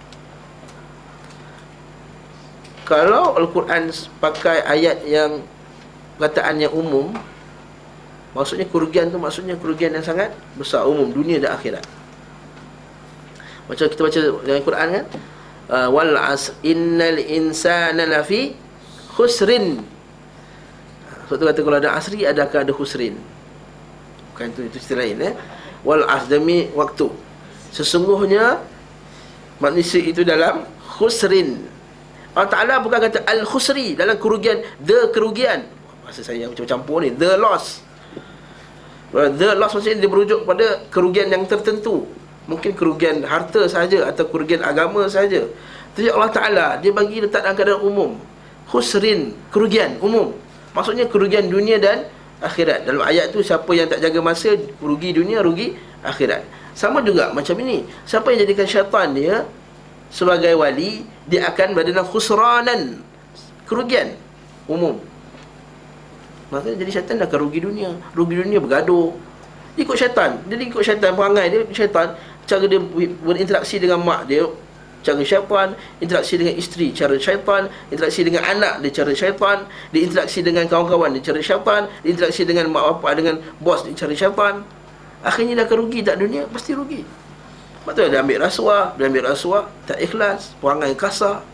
Kalau Al-Quran pakai ayat yang perkataan yang umum, maksudnya kerugian tu maksudnya kerugian yang sangat besar, umum, dunia dan akhirat. Macam kita baca dalam Al-Quran kan, wal asr innal insana lafi khusrin. Sebab tu kata kalau ada asri, adakah ada khusrin? Bukan itu cerita lain Wal asr, demi waktu, sesungguhnya manusia itu dalam khusrin. Allah Ta'ala bukan kata al-khusri, dalam kerugian, kerugian. Masa saya macam campur ni, the loss. The loss maksudnya dia merujuk pada kerugian yang tertentu. Mungkin kerugian harta sahaja atau kerugian agama sahaja. Tapi Allah Ta'ala dia bagi letak dalam keadaan umum. Khusrin, kerugian umum. Maksudnya kerugian dunia dan akhirat. Dalam ayat tu, siapa yang tak jaga masa, rugi dunia, rugi akhirat. Sama juga macam ini, siapa yang jadikan syaitan dia sebagai wali, dia akan berada dalam khusranan, kerugian umum. Maksudnya jadi syaitan akan rugi dunia bergaduh, ikut syaitan. Dia ikut syaitan, perangai dia syaitan. Cara dia berinteraksi dengan mak dia, cara syaitan. Interaksi dengan isteri, cara syaitan. Interaksi dengan anak dia, cara syaitan. Dia interaksi dengan kawan-kawan dia, cara syaitan. Dia interaksi dengan mak bapak, dengan bos dia, cara syaitan. Akhirnya dia akan rugi tak dunia, pasti rugi. Sebab tu dia ambil rasuah, tak ikhlas, perangai kasar.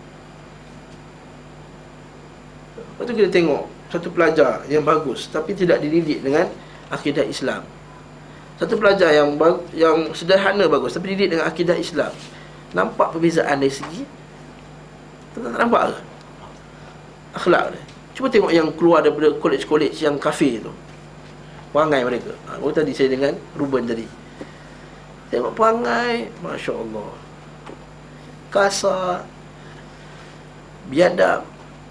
Lepas tu kita tengok satu pelajar yang bagus tapi tidak dididik dengan akidah Islam. Satu pelajar yang sederhana bagus tapi dididik dengan akidah Islam. Nampak perbezaan dari segi tak nampak ke akhlak dia? Cuba tengok yang keluar daripada college yang kafir tu, perangai mereka. Baru tadi saya dengan Ruben tadi, tengok perangai, Masya Allah, kasar, biadab.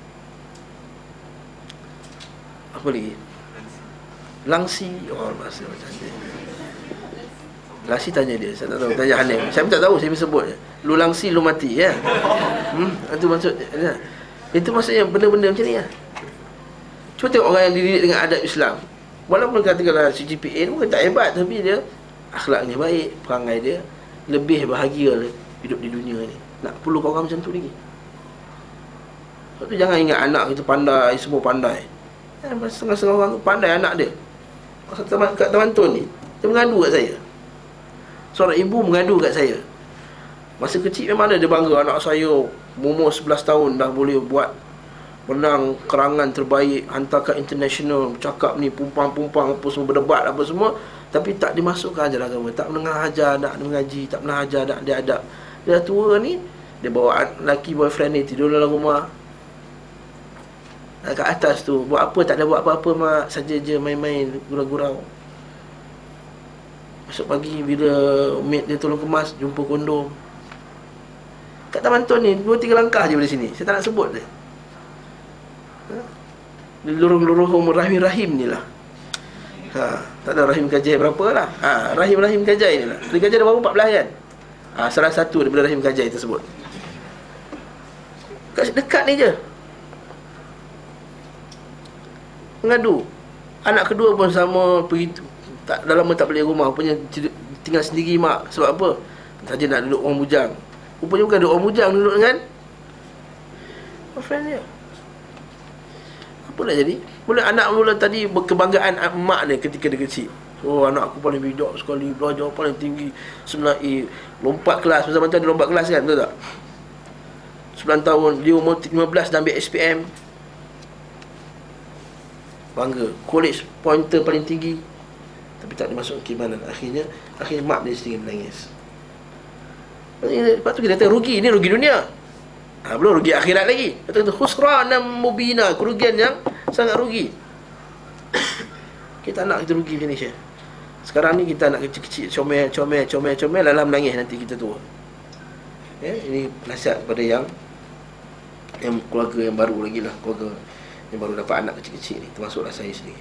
Apa lagi? Langsi. Oh, bahasa macam dia. Langsi tanya dia, saya tak tahu. Tanya Hanim, saya pun tak tahu, saya pun sebut je. Lu langsi, lu mati, ya. Itu maksud ya. Itu maksudnya benda-benda macam ni ya. Cuba tengok orang yang dididik dengan adab Islam. Walaupun katakanlah CGPA bukan tak hebat, tapi dia akhlaknya baik, perangai dia lebih bahagia hidup di dunia ni. Nak perlu orang macam tu lagi. Sebab tu jangan ingat anak kita pandai, semua pandai. Setengah-setengah orang tu pandai anak dia. Kat Taman Tun ni, dia mengadu kat saya. Seorang ibu mengadu kat saya. Masa kecil memang dia bangga, anak saya umur 11 tahun dah boleh buat menang kerangan terbaik, hantar ke international, cakap ni pumpang-pumpang apa semua, berdebat apa semua, tapi tak dimasukkan ajaran agama, tak pernah ajar nak mengaji, tak pernah ajar nak dia adab. Dia dah tua ni, dia bawa lelaki boyfriend ni tidur dalam rumah. Kat atas tu, buat apa? Tak ada buat apa-apa mak, saja je main-main, gurau-gurau. Masuk pagi bila mate dia tolong kemas, jumpa kondom. Kat Taman Tun ni 2-3 langkah je dari sini. Saya tak nak sebut dia. Lorong-lorong rahim-rahim ni lah. Tak ada rahim kajai berapa lah. Rahim-rahim kajai ni lah. Rahim kajai dah berapa? 14 kan? Salah satu daripada rahim kajai tersebut. Dekat ni je mengadu. Anak kedua pun sama, pergi dah lama tak balik rumah, rupanya tinggal sendiri mak. Sebab apa? Saja nak duduk orang bujang. Rupanya bukan duduk orang bujang, duduk dengan friend dia. Apa nak jadi? Mula anak mula tadi berkebanggaan mak dia ketika dia kecil. Oh, anak aku paling bijak sekali, belajar paling tinggi, 9A, lompat kelas. Zaman tu ada lompat kelas kan, betul tak? 9 tahun, dia umur 15 dah ambil SPM. Bangga, college pointer paling tinggi, tapi tak dimasuk keimanan. Akhirnya mak dia sendiri menangis. Lepas tu kita kata rugi, ni rugi dunia. Belum rugi akhirat lagi. Kata khusranan mubina, kerugian yang sangat rugi. Kita nak kita rugi macam ni, Syekh. Sekarang ni kita nak kecil-kecil, comel, lalah menangis nanti kita tua. Ya, ini nasihat kepada yang keluarga yang baru lagi lah, keluarga yang baru dapat anak kecil-kecil ni, termasuklah saya sendiri.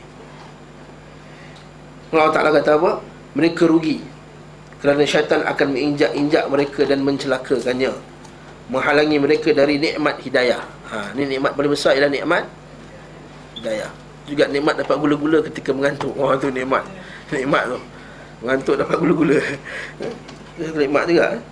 Allah Ta'ala kata apa? Mereka rugi kerana syaitan akan menginjak-injak mereka dan mencelakakannya, menghalangi mereka dari nikmat hidayah. Ni nikmat paling besar ialah nikmat hidayah. Juga nikmat dapat gula-gula ketika mengantuk. Tu nikmat tu, mengantuk dapat gula-gula. Nikmat juga.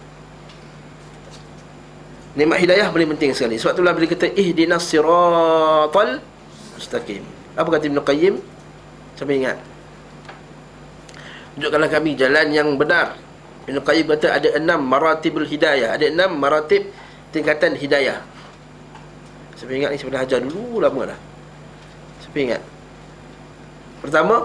Nikmat hidayah paling penting sekali. Sebab itulah bila kata ihdinas siratal mustaqim, apa kata Ibn Qayyim? Siapa ingat? Tunjukkanlah kami jalan yang benar. Ibn Qayyim kata ada 6 maratibul hidayah, ada 6 maratib tingkatan hidayah. Siapa ingat ni? Siapa dah ajar dulu lama dah? Siapa ingat? Pertama,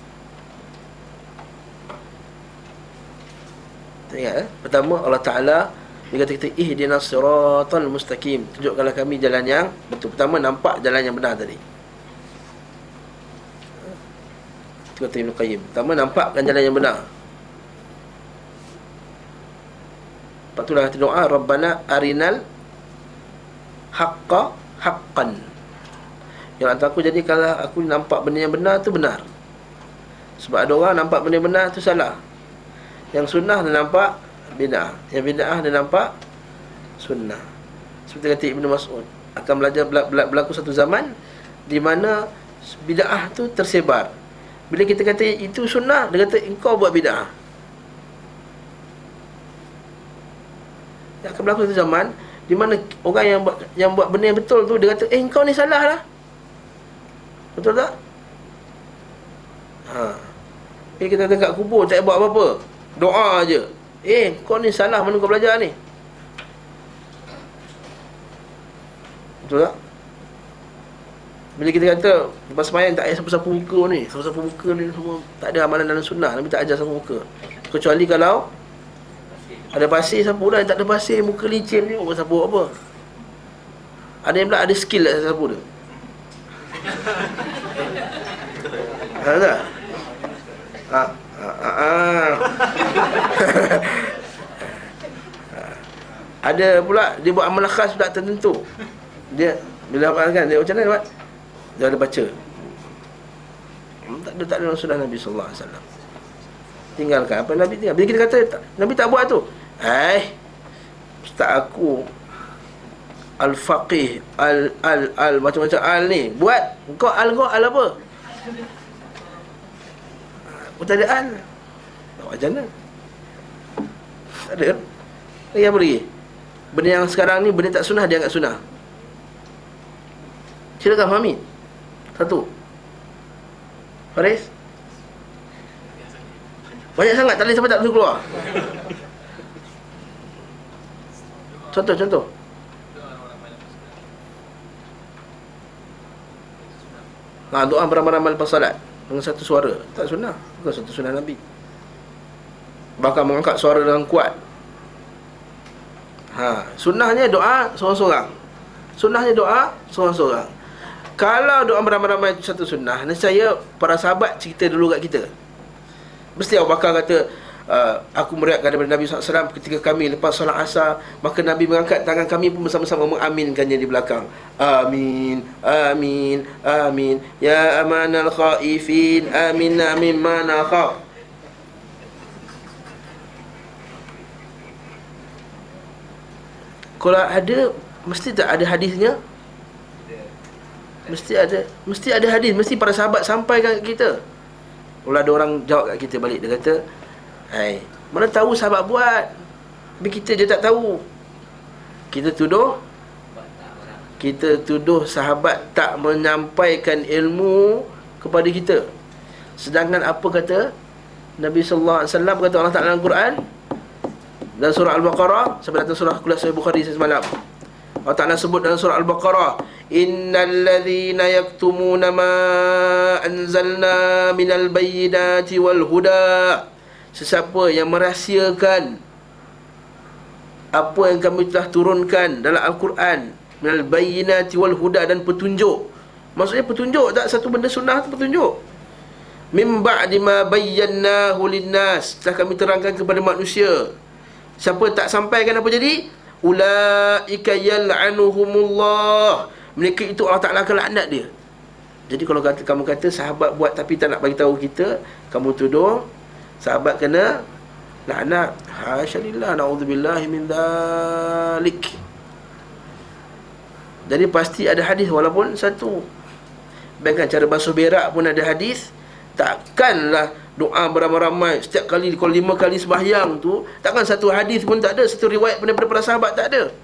ingat pertama Allah Ta'ala dia kata ihdinas siratal mustaqim, tunjukkanlah kami jalan yang betul. Pertama, nampak jalan yang benar tadi. Itu kata Ibn Qayyim. Pertama, nampakkan jalan yang benar. Lepas tu lah kata doa, Rabbana arinal haqqa haqqan. Yang kata aku, jadi kalau aku nampak benda yang benar tu benar. Sebab ada orang nampak benda yang benar tu salah. Yang sunnah dia nampak bid'ah, yang bid'ah dia nampak sunnah. Seperti kata Ibn Mas'ud, akan berlaku satu zaman di mana bid'ah tu tersebar. Bila kita kata itu sunnah, dia kata engkau buat bid'ah. Akan berlaku satu zaman di mana orang yang buat benda yang betul tu, dia kata engkau ni salah lah. Betul tak? Kita dekat kubur tak buat apa-apa, doa aje. Kau ni salah, mana kau belajar ni? Betul tak? Bila kita kata lepas sembahyang tak payah sapu-sapu muka ni, sapu-sapu muka ni semua tak ada amalan dalam sunnah. Nabi tak ajar sapu muka, kecuali kalau ada pasir sapu dah. Tak ada pasir, muka licin ni, bukan sapu apa. Ada yang pula ada skill tak sapu dia. Tak? Ada pula dia buat amalan khas tak tertentu. Dia bila kan dia macam mana buat? Dia ada baca. Tak ada dalam sunnah Nabi sallallahu alaihi wasallam. Tinggalkan apa Nabi tinggal. Bila kita kata Nabi tak buat tu, ustaz aku al-faqih al macam-macam al ni buat, kau al apa? Kau tak ada al. Macam mana? Tak ada. Lagi apa lagi? Benda yang sekarang ni, benda tak sunnah, dia anggap sunnah. Silakan fahami. Satu. Faris? Banyak sangat, tak boleh sampai tak boleh keluar. Contoh. Doa beramal-amal lepas salat dengan satu suara, tak sunnah. Bukan satu sunnah Nabi. Bahkan mengangkat suara dengan kuat. Sunnahnya doa seorang-seorang. Kalau doa beramai-ramai itu satu sunnah, nescaya para sahabat cerita dulu kat kita. Mesti Abu Bakar kata, aku meriwayatkan daripada Nabi SAW ketika kami lepas solat asar, maka Nabi mengangkat tangan kami pun bersama-sama mengaminkannya di belakang. Amin, amin, amin. Ya amanal khaifin, aminna mimma nakhaf. Kalau ada, mesti tak ada hadisnya? Mesti ada hadis, mesti para sahabat sampaikan kat kita. Kalau ada orang jawab kat kita balik, dia kata, mana tahu sahabat buat, tapi kita je tak tahu. Kita tuduh sahabat tak menyampaikan ilmu kepada kita. Sedangkan apa kata Nabi sallallahu alaihi wasallam kata Allah Taala dalam Quran dalam surah Al-Baqarah, sampai datang surah Kulas Sahih Bukhari semalam. Allah Ta'ala sebut dalam surah Al-Baqarah, innal ladzina yaktumuna ma anzalna minal bayyinati wal huda. Sesiapa yang merahsiakan apa yang kami telah turunkan dalam Al-Quran, minal bayyinati wal huda, dan petunjuk. Maksudnya petunjuk, tak satu benda sunnah tu petunjuk. Min ba'di ma bayyanahu linnas, telah kami terangkan kepada manusia. Siapa tak sampaikan apa jadi? Ulaika yal'anuhumullah, mereka itu Allah Ta'ala akan laknat dia. Jadi kalau kamu kata sahabat buat tapi tak nak bagi tahu kita, kamu tuduh sahabat kena laknat. Hasyalillah, na'udzubillahi min dzalik. Jadi pasti ada hadis walaupun satu. Bahkan cara basuh berak pun ada hadis. Takkanlah doa beramai-ramai setiap kali, kalau 5 kali sembahyang tu, takkan satu hadis pun tak ada, satu riwayat pun daripada para sahabat tak ada.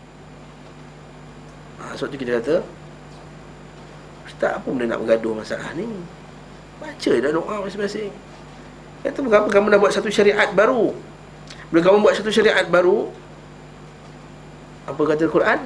Sebab tu kita kata, Ustaz, apa benda nak bergaduh masalah ni? Baca dah doa masing-masing. Kata, mengapa kamu nak buat satu syariat baru? Bila kamu buat satu syariat baru, apa kata Al-Quran?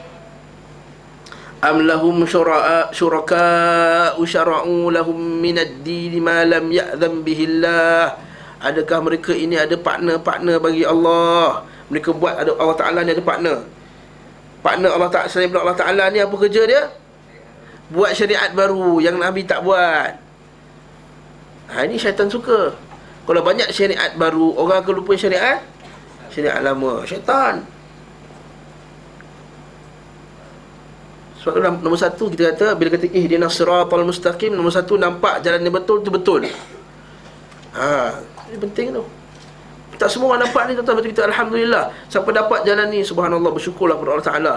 Am lahum syuraka'u syara'u lahum minad din ma lam ya'zam bihillah. Adakah mereka ini ada partner-partner bagi Allah? Mereka buat, ada Allah Ta'ala ni ada partner. Partner Allah Ta'ala, selain Allah Ta'ala ni apa kerja dia? Buat syariat baru yang Nabi tak buat. Ini syaitan suka. Kalau banyak syariat baru, orang akan lupa syariat lama. Syaitan. Sebab tu nombor satu kita kata, bila kata ihdinas siratal mustaqim, nombor satu nampak jalan yang betul tu betul. Ini penting tu. Tak semua orang nampak ni tuan-tuan. Betul kita alhamdulillah, siapa dapat jalan ni, subhanallah, bersyukurlah kepada Allah Taala.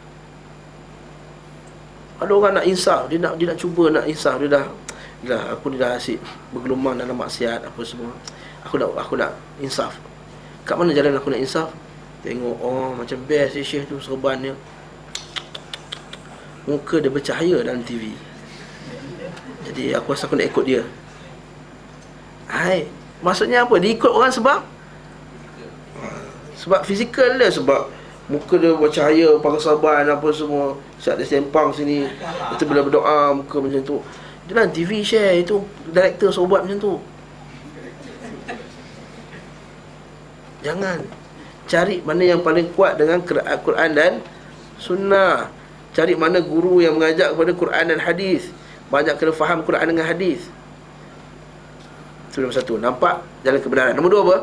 Ada orang nak insaf, dia nak cuba nak insaf, dia dah aku ni dah asyik bergelumang dalam maksiat apa semua. Aku nak insaf. Kat mana jalan aku nak insaf? Tengok, macam best Syekh tu serban dia. Muka dia bercahaya dalam TV. Jadi aku rasa aku nak ikut dia. Maksudnya apa? Dia ikut orang sebab fizikal dia, sebab muka dia bercahaya, pakai saban apa semua. Saat dia sempang sini, itu bila berdoa muka macam tu. Dia dalam TV share, itu director suruh buat macam tu. Jangan. Cari mana yang paling kuat dengan Quran dan Sunnah. Cari mana guru yang mengajak kepada Quran dan hadis. Banyak kena faham Quran dengan hadis. Itu nombor satu. Nampak jalan kebenaran. Nombor dua apa?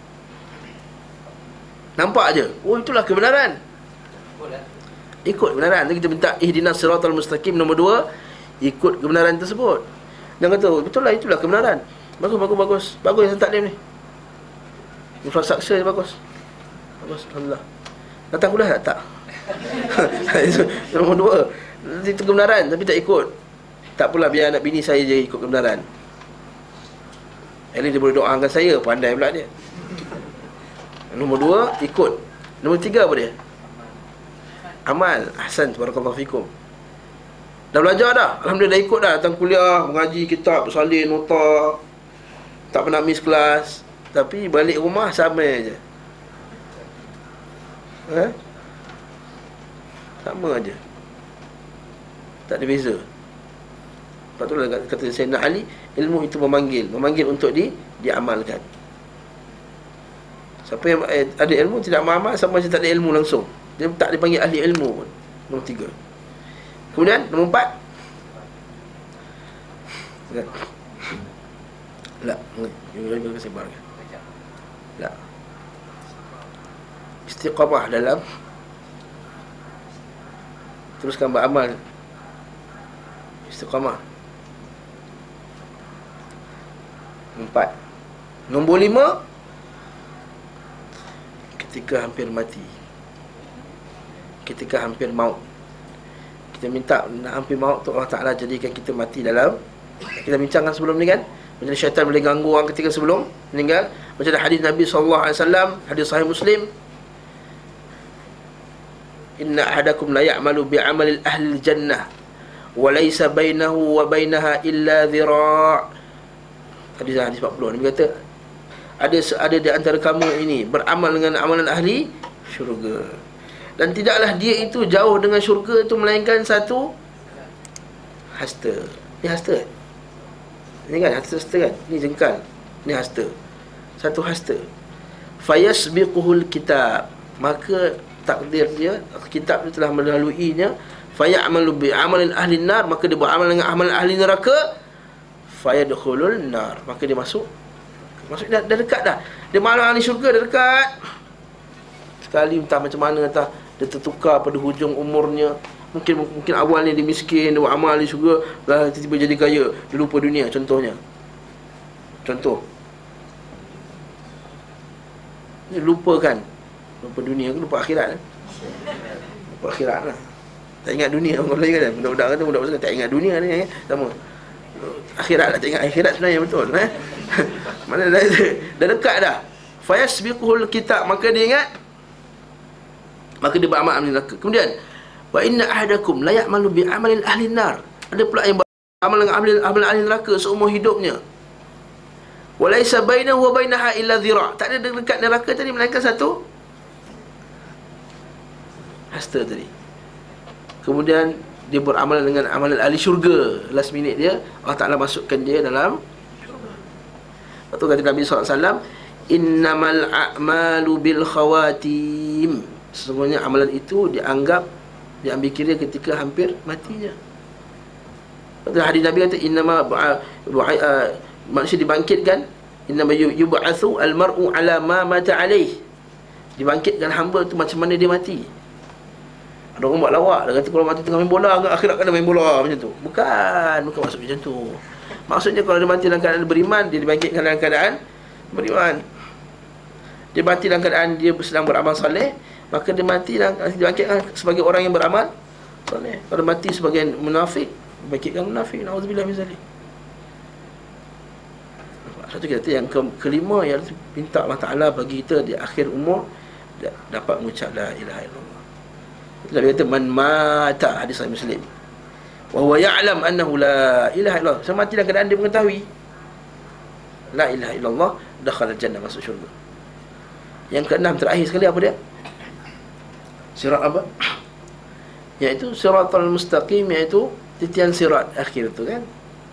Nampak je, itulah kebenaran. Ikut kebenaran. Jadi kita minta ihdinas siratal mustaqim. Nombor dua, ikut kebenaran tersebut. Dan kata, betul lah, itulah kebenaran. Bagus yang taklim ni. Infrastruktur bagus. Alhamdulillah. Datang kuliah tak? Nombor dua, itu kebenaran tapi tak ikut. Tak pula, biar anak bini saya je ikut kebenaran. Dia boleh doakan saya, pandai pula dia. Nombor dua, ikut. Nombor tiga apa dia? Amal. Ahsan, barakallahu fikum. Dah belajar dah, alhamdulillah, dah ikut dah. Datang kuliah, mengaji kitab, bersalin, nota, tak pernah miss kelas. Tapi balik rumah sama je. Sama aja. Tak ada beza. Sebab tu lah kata Sayyidina Ali, ilmu itu memanggil untuk diamalkan. Siapa yang ada ilmu tidak amal, sama macam tak ada ilmu langsung. Dia tak dipanggil ahli ilmu pun. Nombor tiga. Kemudian nombor empat, istiqamah dalam teruskan beramal. Istiqamah. Empat. Nombor lima, ketika hampir mati, ketika hampir maut, kita minta hampir maut tu Allah Ta'ala jadikan kita mati dalam, kita bincangkan sebelum ni kan, macam syaitan boleh ganggu orang ketika sebelum meninggal. Macam ada hadis Nabi SAW, hadis Sahih Muslim, inna ahadakum la ya'malu bi'amalil ahli jannah wa laysa bainahu wa bainaha illa dhira'. Hadis 40. Nabi kata, ada di antara kamu ini beramal dengan amalan ahli syurga, dan tidaklah dia itu jauh dengan syurga itu melainkan satu hasta. Ni hasta. Ini kan hasta kan? Ni jengkal. Ni hasta. Satu hasta. Fayasbiquhul kitab. Maka takdir dia, kitab dia telah melaluinya. Fayamalu bi amalin ahli nar. Maka dia beramal dengan amalan ahli neraka. Fayadkhulul nar. Maka dia masuk. Maksudnya dah dekat dah. Dia malam ahli syurga dah dekat. Sekali entah macam mana, entah dia tertukar pada hujung umurnya. Mungkin awalnya dia miskin, dia buat amal ahli syurga, tiba-tiba jadi kaya, dia lupa dunia. Contohnya, dia lupa dunia, lupa akhirat kan? Lupa akhirat lah. Tak ingat dunia. Orang lain kan, budak-budak kata, budak-budak tak ingat dunia ni, sama. Akhirat lah, tak ingat akhirat sebenarnya, betul. Mana dah dekat dah. Fayasbiquhul kitab. Maka dia ingat, maka dia beramal ahli neraka. Kemudian, wa inna ahadakum la ya'malu bi amalil ahli nar. Ada pula yang beramal dengan amalan ahli neraka seumur hidupnya. Wa laisa bainahu wa bainaha illa dhira'. Tak ada dekat neraka tadi melainkan satu hasta tadi. Kemudian dia beramal dengan amalan ahli syurga. Last minute dia, Allah Ta'ala masukkan dia dalam syurga. Lepas tu kata Nabi SAW, innamal a'malu bil khawatim. Sesungguhnya amalan itu diambil kira ketika hampir matinya. Lepas tu hadis Nabi kata, manusia dibangkitkan, innama yub'atsu al-mar'u ala ma mata alaih. Dibangkitkan hamba tu macam mana dia mati. Ada orang buat lawak, dia kata kalau mati tengah main bola, akhirat kena main bola macam tu. Bukan maksud macam tu. Maksudnya kalau dia mati dalam keadaan beriman, dia dibangkitkan dalam keadaan beriman. Dia mati dalam keadaan dia sedang beramal soleh, maka dia mati dan dibangkitkan sebagai orang yang beramal soleh. Kalau mati sebagai munafik, dibangkitkan munafik. Nauzubillah min zalik. Satu kata yang kelima, yang minta Allah Ta'ala bagi kita di akhir umur dapat mengucap la ilaha illallah. Nabi kata, man mata, hadis Sahih Muslim, wa huwa ya'lam annahu la ilaha illallah, sama mati dalam keadaan dia mengetahui la ilaha illallah, dakhala jannah, masuk syurga. Yang keenam, terakhir sekali, apa dia? Sirat apa? Iaitu siratal mustaqim, iaitu titian sirat akhir tu kan.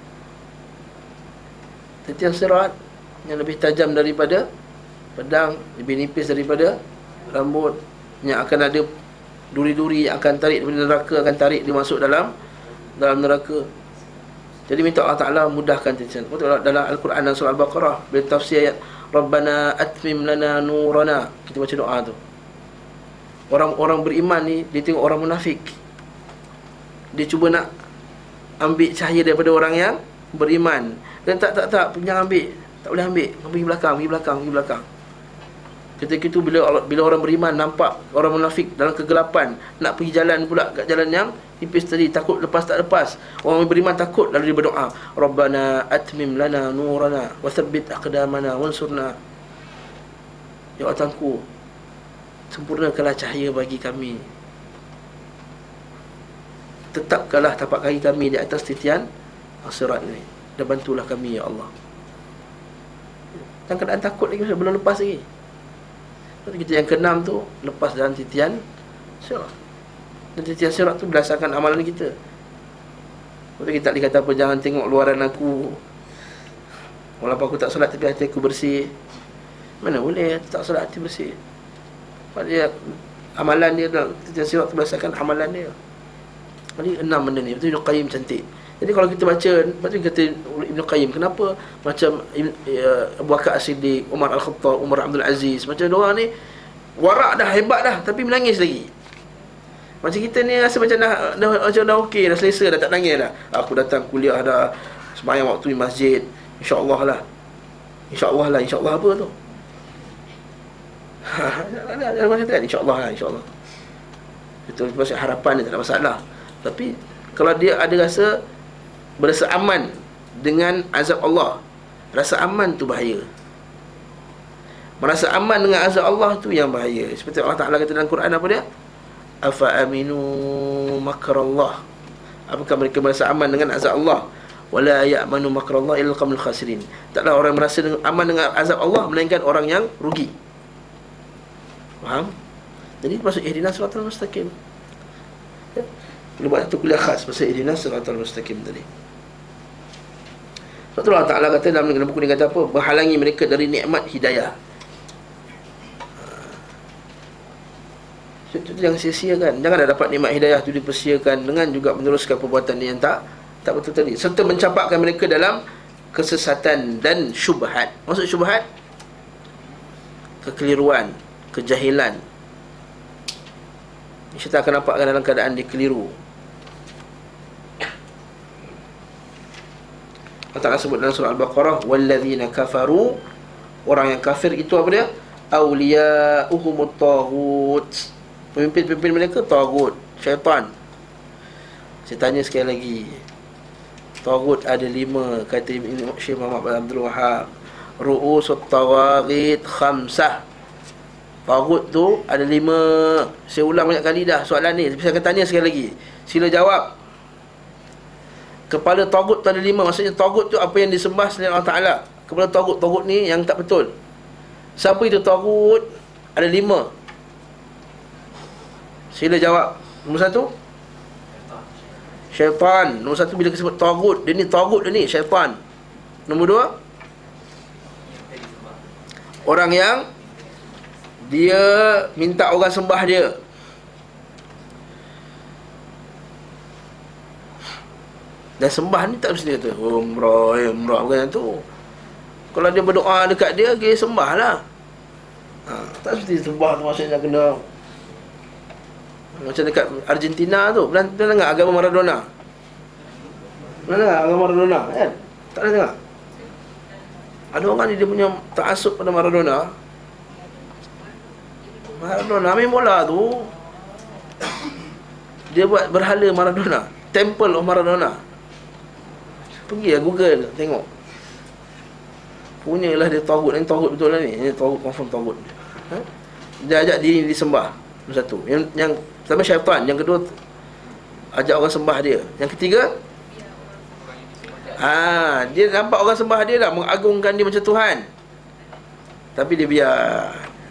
Titian sirat yang lebih tajam daripada pedang, lebih nipis daripada rambut, yang akan ada duri-duri yang akan tarik daripada neraka, akan tarik dia masuk dalam neraka. Jadi minta Allah Ta'ala mudahkan titian. Dalam Al-Quran dan surah Al-Baqarah, bila tafsir ayat Rabbana atmim lana nurana, kita baca doa tu. Orang beriman ni, dia tengok orang munafik, dia cuba nak ambil cahaya daripada orang yang beriman. Dan tak, jangan ambil, tak boleh ambil, pergi belakang. Ketika itu bila orang beriman nampak orang munafik dalam kegelapan, nak pergi jalan pula kat jalan yang tipis tadi, takut lepas tak lepas. Orang beriman takut, lalu dia berdoa, Rabbana atmim lana nurana wa thabbit aqdamana wansurna. Ya Allah Tuhanku, sempurnakanlah cahaya bagi kami, tetapkanlah tapak kaki kami di atas titian sirat ini, dan bantulah kami ya Allah. Dan keadaan takut lagi, belum lepas lagi. Kita yang keenam tu, lepas dalam titian sirat. Dan titian sirat tu berdasarkan amalan kita. Lepas tu kita tak dikata apa, jangan tengok luaran aku, walaupun aku tak solat tapi hati aku bersih. Mana boleh tak solat hati bersih? Dia amalan dia dalam titian sirat tu berdasarkan amalan dia. Jadi 6 benda ni. Betul Ibn Qayyim cantik. Jadi kalau kita baca, lepas tu kata Ibn Qayyim, kenapa macam Abu Bakar As-Siddiq, Umar Al-Khattab, Umar Abdul Aziz, macam diorang ni warak dah, hebat dah, tapi menangis lagi. Macam kita ni rasa macam dah okey, dah selesa, dah tak nangis dah. Aku datang kuliah dah, sembahyang waktu di masjid, InsyaAllah apa tu? Ada macam tu kan, InsyaAllah. Betul, pasal harapan dia tak ada masalah. Tapi kalau dia ada berasa aman dengan azab Allah, rasa aman tu bahaya. Merasa aman dengan azab Allah tu yang bahaya. Seperti Allah Ta'ala kata dalam Quran, apa dia? Afa aminu makrallah. Apakah mereka merasa aman dengan azab Allah? wala ya'manu makrallah illa al-qaumul khasirin. Taklah orang merasa aman dengan azab Allah melainkan orang yang rugi. Faham? Jadi maksud ihdinas siratal mustaqim. Ya. Boleh buat satu kuliah khas pasal ihdinas siratal mustaqim tadi. Sebab tu Allah Ta'ala kata dalam buku ni kata apa? Menghalangi mereka dari nikmat hidayah. Itu jangan sia-siakan. Jangan dah dapat nikmat hidayah tu dipersiakan dengan juga meneruskan perbuatan yang tak betul tadi, serta mencampakkan mereka dalam kesesatan dan syubhat. Maksud syubhat, kekeliruan, kejahilan. Syaitan akan nampakkan dalam keadaan dia keliru. Allah Ta'ala sebut dalam surah Al-Baqarah, wallazina kafaru, orang yang kafir itu apa dia? Awliya'uhumut taghut, pemimpin-pemimpin mereka taghut, syaitan. Saya tanya sekali lagi, taghut ada 5, kata Syekh Muhammad Abdul Wahab. Ru'usut tawaghit khamsah. Taghut tu ada 5. Saya ulang banyak kali dah soalan ni, tapi saya akan tanya sekali lagi, sila jawab. Kepala taghut tu ada 5. Maksudnya taghut tu apa yang disembah selain Allah Ta'ala. Kepala taghut ni yang tak betul. Siapa itu taghut? Ada 5. Sila jawab. Nombor 1, syaitan. Nombor 1 bila disebut taghut, dia ni taghut dia ni syaitan. Nombor 2, orang yang dia minta orang sembah dia. Dan sembah ni tak mesti kata umrah bukan tu. Kalau dia berdoa dekat dia, dia sembah lah. Tak mesti sembah tu maksudnya kena macam dekat Argentina tu. Pernah dengar agama Maradona? Pernah dengar agama Maradona kan? Tak ada dengar? Ada orang ni dia punya ta'assub pada Maradona. Maradona main bola tu, dia buat berhala Maradona, Temple of Maradona. Pergilah Google tengok. Punyalah dia taghut. Ini taghut betul lah ni. Ini taghut, confirm taghut. Dia ajak diri disembah. Nombor 1. Yang pertama syaitan. Yang kedua, ajak orang sembah dia. Yang ketiga, dia nampak orang sembah dia dah, mengagungkan dia macam Tuhan, tapi dia biar.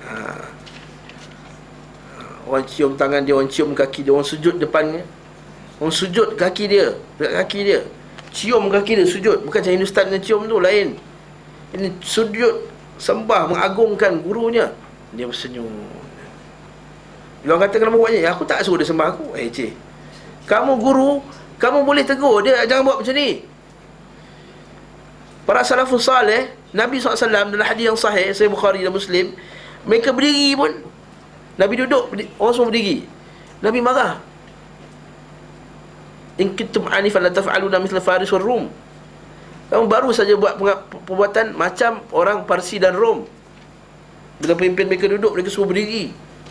Orang cium tangan dia, orang cium kaki dia, orang sujud depannya, orang sujud kaki dia, dekat kaki dia, cium kaki dia, sujud. Bukan macam Hindustan yang cium tu, lain. Ini sujud, sembah, mengagungkan gurunya. Dia bersenyum. Bila orang kata kenapa buatnya, aku tak suruh dia sembah aku. Cik, kamu guru, kamu boleh tegur dia, jangan buat macam ni. Para salafus salih, Nabi SAW dalam hadis yang sahih, Sahih Bukhari dan Muslim, mereka berdiri pun, Nabi duduk, orang semua berdiri. Nabi marah. In kuntum anifan la taf'aluna mithla Faris wal Rum. Kamu baru saja buat perbuatan macam orang Parsi dan Rom. Bila pemimpin mereka duduk, mereka semua berdiri.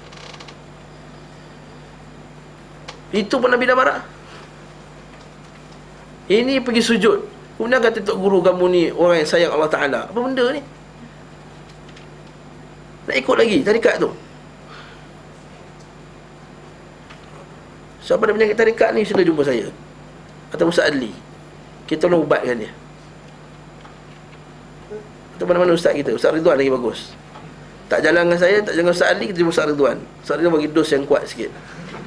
Itu pun Nabi dah marah. Ini pergi sujud, kemudian kata tok guru kamu ni orang yang sayang Allah Ta'ala. Apa benda ni? Nak ikut lagi tarikat tu. Siapa ada penyakit tarikat ni, sila jumpa saya atau Ustaz Adli. Kita tolong ubatkan dia. Atau mana-mana Ustaz kita, Ustaz Ridwan lagi bagus. Tak jalan dengan saya, tak jalan dengan Ustaz Adli, kita jumpa Ustaz Ridwan. Ustaz Ridwan bagi dos yang kuat sikit.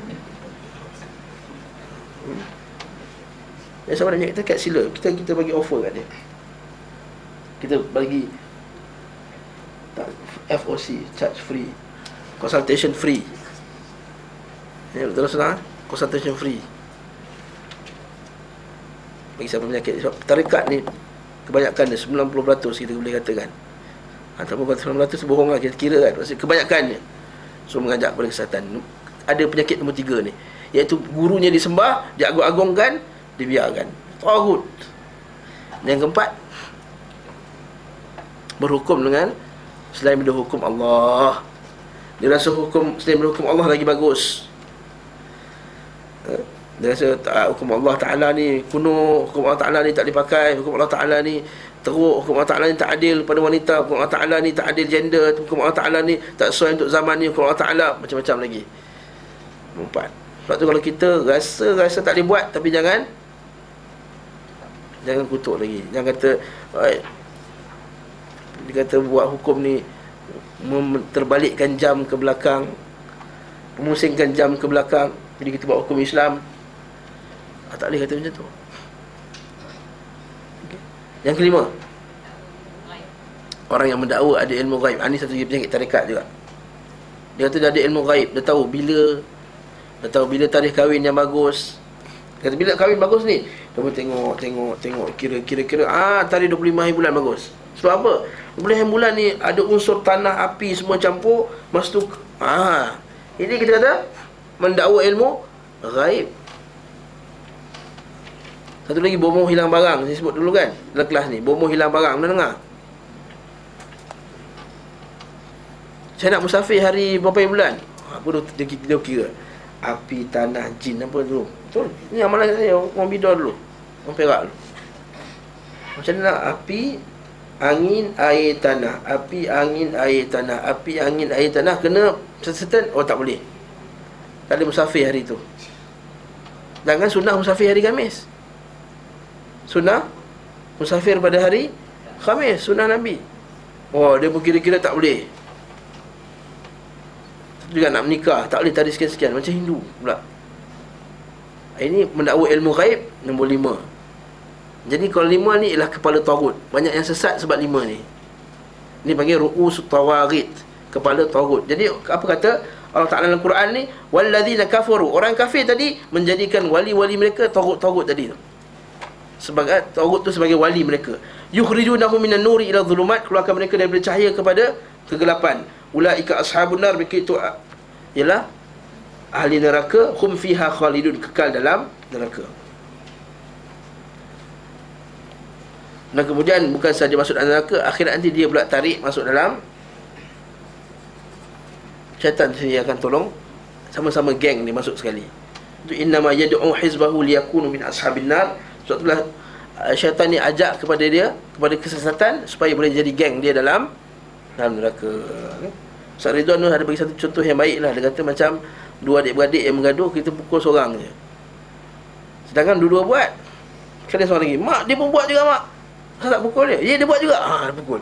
Siapa ada penyakit tarikat, sila kita bagi offer kat dia. Kita bagi FOC, charge free, consultation free. Ya, betul lah, consultation free. Bagi siapa penyakit. Sebab tarikat ni kebanyakan dia 90% kita boleh katakan. Ataupun 90% bohong lah, kita kira kan. Maksudnya kebanyakannya so mengajak kepada kesihatan. Ada penyakit nombor 3 ni, iaitu gurunya disembah, diagung-agungkan, dibiarkan. Taghut. Yang keempat, berhukum dengan selain daripada hukum Allah. Dia rasa hukum selain daripada hukum Allah lagi bagus. Dia rasa hukum Allah Ta'ala ni kuno, hukum Allah Ta'ala ni tak dipakai, hukum Allah Ta'ala ni teruk, hukum Allah Ta'ala ni tak adil pada wanita, hukum Allah Ta'ala ni tak adil gender, hukum Allah Ta'ala ni tak sesuai untuk zaman ni, hukum Allah Ta'ala macam-macam lagi. Empat. Sebab tu kalau kita rasa tak boleh buat, tapi jangan Jangan kutuk lagi. Jangan kata dia kata buat hukum ni terbalikkan jam ke belakang, memusingkan jam ke belakang, jadi kita buat hukum Islam. Tak boleh kata macam tu. Okay. Yang kelima, orang yang mendakwa ada ilmu ghaib. Ini satu penyakit tarekat juga. Dia kata dia ada ilmu ghaib, dia tahu bila tarikh kahwin yang bagus. Dia kata bila kahwin bagus ni, dia pun tengok kira-kira tarikh 25 hari bulan bagus. Sebab apa? 25 hari bulan ni ada unsur tanah, api semua campur. Masa tu ini kita kata mendakwa ilmu ghaib. Satu lagi, bomoh hilang barang. Saya sebut dulu kan dalam kelas ni, bomoh hilang barang. Pernah dengar? Saya nak musafir hari berapa bulan? Apa dia kira api, tanah, jin, apa tu. Betul? Ni amalan saya, orang bidar dulu, orang Perak dulu. Macam mana nak api, angin, air, tanah. Api, angin, air, tanah. Api, angin, air, tanah. Kena certain. Tak boleh. Tak ada musafir hari tu. Jangan sunnah musafir hari Khamis. Sunnah musafir pada hari Khamis, sunnah Nabi. Dia pun kira-kira tak boleh. Juga nak menikah, tak boleh tarikh sekian-sekian, macam Hindu pula. Ini mendakwa ilmu ghaib. Nombor 5. Jadi kalau 5 ni ialah kepala tagut. Banyak yang sesat sebab 5 ni. Ini panggil ru'us tawaghit, kepala tagut. Jadi apa kata Allah Ta'ala dalam Quran ni, walladzina kafaru, orang kafir tadi menjadikan wali-wali mereka tagut-tagut tadi tu. Sebagai tagut tu sebagai wali mereka. Yukhrijunahu minan nuri ila dhulumat, keluarkan mereka daripada cahaya kepada kegelapan. Ulaika ashabun nar, mereka itu ialah ahli neraka, hum fiha khalidun, kekal dalam neraka. Dan kemudian bukan saja masuk dalam neraka, akhirat nanti dia pula tarik masuk dalam syaitan sendiri akan tolong. Sama-sama geng ni masuk sekali. Itu innama yad'u hizbahu liyakunu min ashabin nar. Sebab itulah syaitan ni ajak kepada dia, kepada kesesatan, supaya boleh jadi geng dia dalam neraka. Ustaz Ridwan ada bagi satu contoh yang baik lah. Dia kata macam dua adik-beradik yang mengaduh, kita pukul seorang je. Sedangkan dua-dua buat. Kena seorang lagi, mak dia pun buat juga mak. Kenapa tak pukul dia? Ya, dia buat juga. Dia pukul.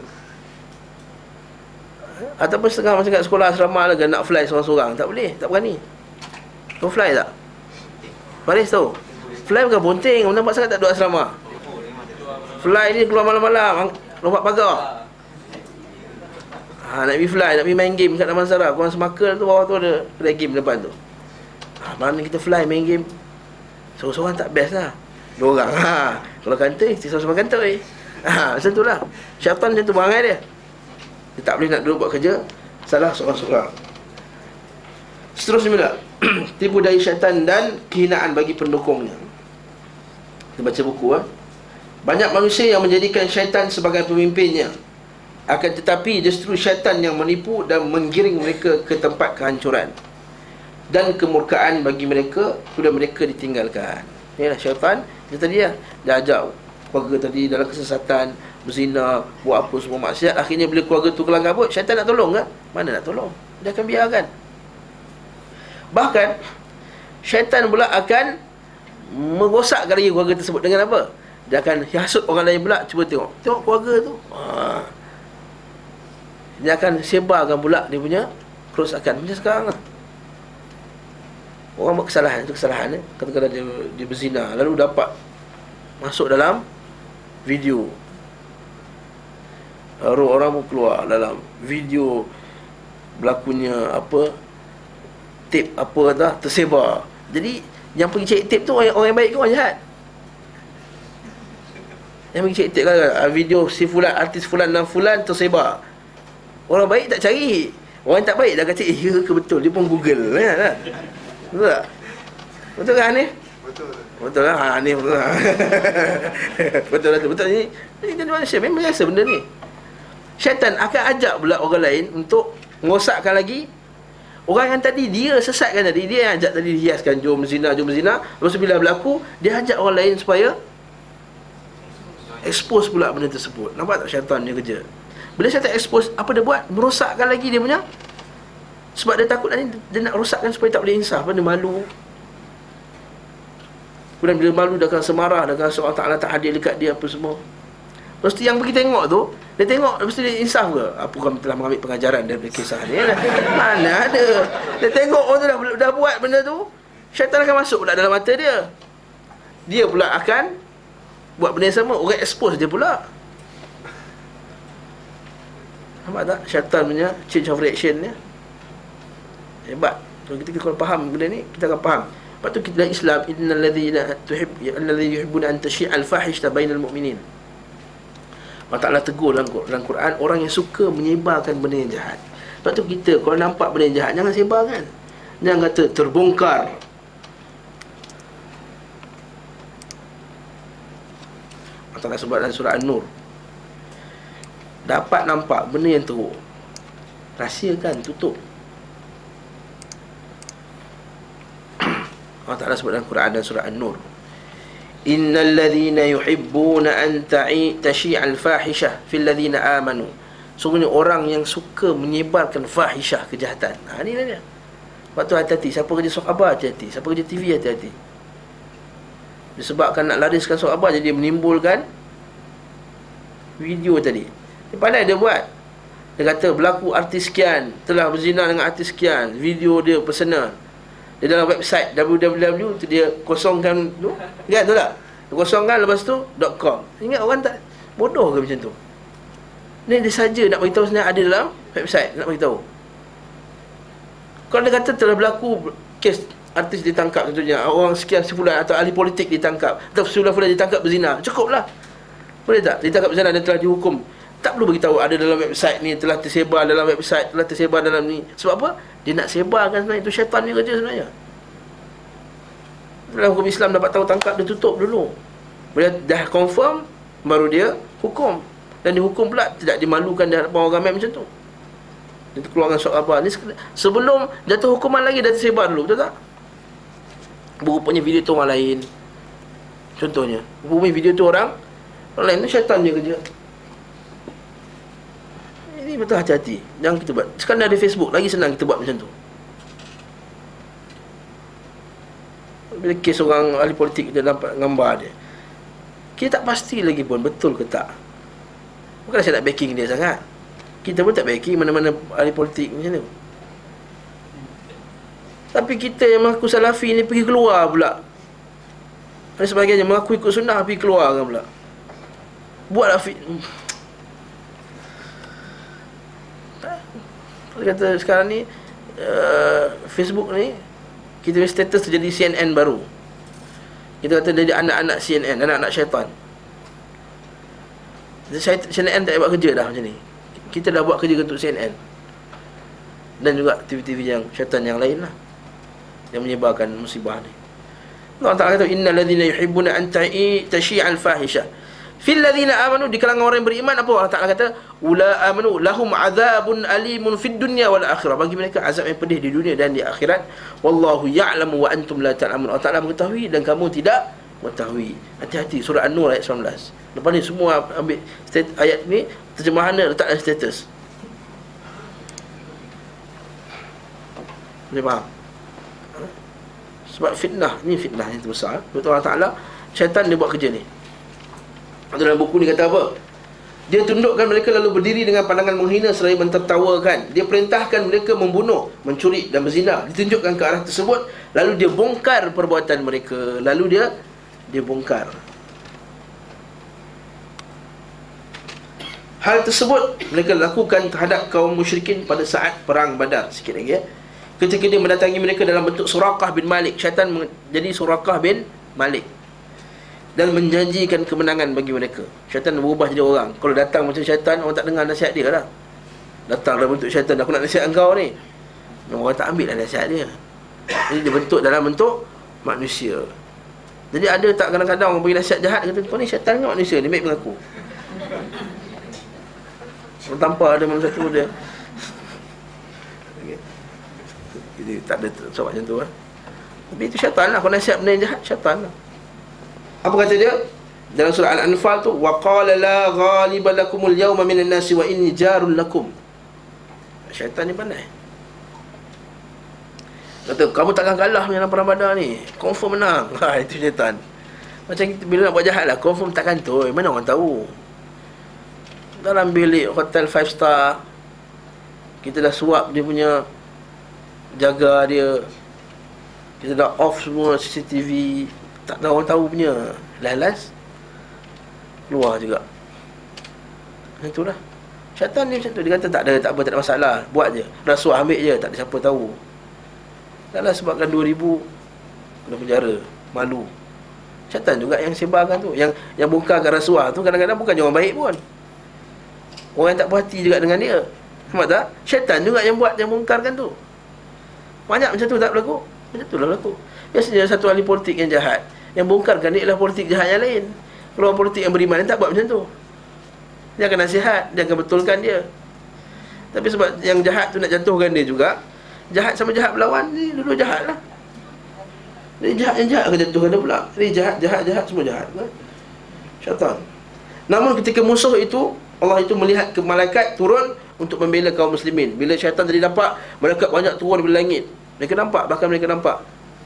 Ataupun setengah macam kat sekolah asrama lah, nak fly seorang-seorang. Tak boleh, tak berani. Kau fly tak? Faris tahu? Fly bukan bonting, nampak sangat tak duduk asrama. Fly ni keluar malam-malam, lompat pagar. Nak pergi fly, nak pergi main game kat Taman Sara. Korang semakal tu, bawah tu ada play game depan tu. Mana kita fly, main game seorang-seorang tak best lah. Dua orang. Kalau kantoi, kita sama-sama kantoi. Macam tu lah. Syaitan macam tu perangai dia. Dia tak boleh nak duduk buat kerja, salah seorang-seorang. Seterusnya pula tipu daya syaitan dan kehinaan bagi pendukungnya. Kita baca buku. Banyak manusia yang menjadikan syaitan sebagai pemimpinnya, akan tetapi justru syaitan yang menipu dan menggiring mereka ke tempat kehancuran dan kemurkaan bagi mereka, sudah mereka ditinggalkan. Inilah syaitan. Dia tadi dia ajak keluarga tadi dalam kesesatan, berzina, buat apa semua maksiat. Akhirnya bila keluarga tu kelang kabut, syaitan nak tolong ke? Mana nak tolong? Dia akan biarkan. Bahkan syaitan pula akan merosakkan lagi keluarga tersebut. Dengan apa? Dia akan hasut orang lain pula. Cuba tengok keluarga tu. Dia akan sebarkan pula dia punya kerosakan. Macam sekarang lah, orang buat kesalahan, itu kesalahan katakanlah dia berzina, lalu dapat masuk dalam video, roh orang pun keluar dalam video, berlakunya apa, tape apa dah tersebar. Jadi yang pergi cek tape tu orang yang baik ke orang jahat? Yang pergi cek tape kan video si fulan, artis fulan dan fulan tersebar. Orang baik tak cari, orang tak baik dah kata ya ke betul, dia pun Google kan. Betul tak? Betul kan Hanif? Betul lah. Hanif betul lah. Betul ni. Kita manusia memang biasa benda ni. Syaitan akan ajak pula orang lain untuk merosakkan lagi. Orang yang tadi dia sesatkan tadi, dia yang ajak tadi hiaskan jom zina. Lepas bila berlaku, dia ajak orang lain supaya expose pula benda tersebut. Nampak tak syaitan dia kerja? Bila syaitan expose, apa dia buat? Merosakkan lagi dia punya. Sebab dia takut nanti dia nak rosakkan supaya tak boleh insaf, dia malu. Kemudian bila malu dia akan semarah, dia akan Allah Ta'ala tak hadir dekat dia apa semua. Lepas tu yang pergi tengok tu, dia tengok, lepas tu dia insaf ke? Apa kami telah mengambil pengajaran daripada kisah ni? Mana ada. Dia tengok orang tu dah buat benda tu, syaitan akan masuk pula dalam mata dia. Dia pula akan buat benda yang sama, orang expose dia pula. Nampak tak? Syaitan punya change of reaction ni hebat. Kalau kita kalau faham benda ni, kita akan faham. Lepas tu kita dalam Islam, innal ladzina yuhibbuna an tashi'al fahishata bainal mu'minin. Allah Ta'ala tegur dalam Quran, orang yang suka menyebarkan benda yang jahat. Lepas tu kita kalau nampak benda yang jahat, jangan sebarkan. Jangan kata terbongkar. Allah Ta'ala sebut dalam surah An-Nur, dapat nampak benda yang teruk, rahsiakan, tutup. Allah Ta'ala sebut dalam Quran dan surah An-Nur, innal ladzina yuhibbuna an tashi'al fahishah fil ladzina amanu. Sungguhnya orang yang suka menyebarkan fahishah, kejahatan. Ni dia. Sebab tu hati-hati, siapa kerja sok khabar hati-hati, siapa kerja TV hati-hati. Disebabkan nak lariskan sok khabar, jadi menimbulkan video tadi. Dia pandai dia buat. Dia kata berlaku artis sekian telah berzina dengan artis sekian, video dia personal. Dia dalam website www tu dia kosongkan tu. Ingat tu tak? Dia kosongkan, lepas tu .com. Ingat orang tak bodoh ke macam tu? Ni dia saja nak beritahu sebenarnya ada dalam website, nak beritahu. Kalau dia kata telah berlaku kes artis ditangkap contohnya, orang sekian sebulan atau ahli politik ditangkap, atau sebulan ditangkap berzina, cukuplah. Boleh tak? Ditangkap berzina dan telah dihukum. Tak perlu beritahu ada dalam website ni, telah tersebar dalam website, telah tersebar dalam ni. Sebab apa? Dia nak sebarkan sebenarnya. Itu syaitan ni kerja sebenarnya. Dalam hukum Islam dapat tahu tangkap, dia tutup dulu. Bila dah confirm, baru dia hukum. Dan dihukum pula, tidak dimalukan di hadapan orang ramai macam tu. Dia keluarkan surat khabar ni sebelum jatuh hukuman lagi, dah tersebar dulu, betul tak? Berupanya video tu orang lain. Contohnya, berupanya video tu orang lain, tu syaitan dia kerja. Ini betul, hati-hati. Jangan kita buat. Sekarang ada Facebook, lagi senang kita buat macam tu. Bila kes orang ahli politik, kita nampak gambar dia, kita tak pasti lagi pun betul ke tak. Bukan saya nak backing dia sangat. Kita pun tak backing mana-mana ahli politik macam tu. Tapi kita yang mengaku salafi ni pergi keluar pula. Ada sebagainya mengaku ikut sunnah, pergi keluar kan pula. Buatlah dia kata sekarang ni Facebook ni, kita punya status tu jadi CNN baru. Kita kata dia anak-anak CNN, anak-anak syaitan. CNN tak buat kerja dah macam ni. Kita dah buat kerja untuk CNN. Dan juga TV-TV yang syaitan yang lain lah, yang menyebarkan musibah ni. Allah Ta'ala kata innal ladzina yuhibbuna an tashi'al fahisha fil ladzina amanu, di kalangan orang yang beriman. Apa Allah Ta'ala kata? Ula amanu lahum azabun alimun fid dunya wal akhirah, bagi mereka azab yang pedih di dunia dan di akhirat. Wallahu ya'lamu wa antum la ta'lamun, Allah Ta'ala mengetahui dan kamu tidak mengetahui. Hati-hati. Surah An-Nur ayat 19. Lepas ni semua ambil ayat ni, terjemahan dia letak dalam status. Boleh faham? Sebab fitnah ni, fitnah yang terbesar. Betul Allah Ta'ala, syaitan dia buat kerja ni. Dalam buku ni kata apa? Dia tundukkan mereka lalu berdiri dengan pandangan menghina seraya mentertawakan. Dia perintahkan mereka membunuh, mencuri dan berzina. Ditunjukkan ke arah tersebut, lalu dia bongkar perbuatan mereka. Lalu dia bongkar. Hal tersebut mereka lakukan terhadap kaum musyrikin pada saat perang Badar. Sikit lagi ya. Ketika dia mendatangi mereka dalam bentuk Suraqah bin Malik, syaitan jadi Suraqah bin Malik, dan menjanjikan kemenangan bagi mereka. Syaitan berubah jadi orang. Kalau datang macam syaitan, orang tak dengar nasihat dia lah. Datang dalam bentuk syaitan, aku nak nasihat engkau ni, orang tak ambil lah nasihat dia. Jadi dia bentuk dalam bentuk manusia. Jadi ada tak kadang-kadang orang bagi nasihat jahat, kata kau ni syaitan ke manusia ni, baik mengaku. Orang tampar ada mana satu dia. Jadi tak ada sebab macam tu lah. Tapi itu syaitan lah. Kalau nasihat benda yang jahat, syaitan lah. Apa kata dia? Dalam surah Al-Anfal tu, wa qala la ghaliba lakumul yawma minan nasi wa inni jarun lakum. Syaitan ni pandai. Kata kamu takkan kalah dalam perang Badar ni, confirm menang. Itu syaitan. Macam kita bila nak buat jahat lah, confirm tak kantoi. Mana orang tahu? Dalam bilik hotel 5 star, kita dah suap dia punya, jaga dia, kita dah off semua CCTV, tak ada orang tahu punya. Last keluar juga. Macam tu lah. Syaitan ni macam tu. Dia kata tak ada tak ada masalah, buat je, rasuah ambil je, tak ada siapa tahu. Taklah sebabkan 2,000 kena penjara, malu. Syaitan juga yang sebarkan tu. Yang bongkarkan rasuah tu kadang-kadang bukan orang baik pun. Orang yang tak puas hati juga dengan dia. Nampak tak? Syaitan juga yang buat, yang bongkarkan tu. Banyak macam tu tak berlaku? Macam tu lah berlaku. Biasanya satu ahli politik yang jahat, yang bongkarkan dia adalah politik jahat yang lain. Kalau orang politik yang beriman, dia tak buat macam tu. Dia akan nasihat, dia akan betulkan dia. Tapi sebab yang jahat tu nak jatuhkan dia juga, jahat sama jahat berlawan, ni dua-dua jahat lah. Dia jahat, yang jahat akan jatuhkan dia pula. Dia jahat, semua jahat kan? Syaitan. Namun ketika musuh itu, Allah itu melihat ke malaikat turun untuk membela kaum muslimin. Bila syaitan tadi nampak malaikat banyak turun dari langit, mereka nampak, bahkan mereka nampak,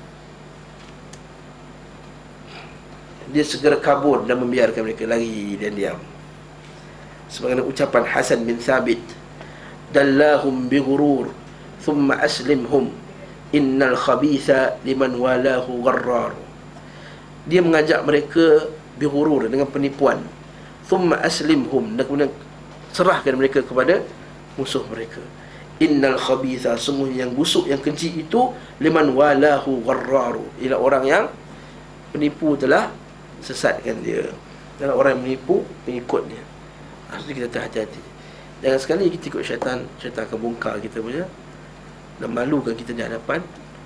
dia segera kabur dan membiarkan mereka lari dan diam. Sebagaimana ucapan Hasan bin Thabit, dallahum bighurur thumma aslimhum innal khabitha liman walahu gharrar. Dia mengajak mereka bighurur, dengan penipuan. Thumma aslimhum, dan kemudian serahkan mereka kepada musuh mereka. Innal khabitha, sungguh yang busuk, yang keji itu, liman walahu gharrar, ialah orang yang penipu telah sesatkan dia. Adalah orang yang menipu pengikutnya. Maksudnya kita terhati-hati. Jangan sekali kita ikut syaitan. Syaitan akan bongkar kita punya dan malukan kita di hadapan.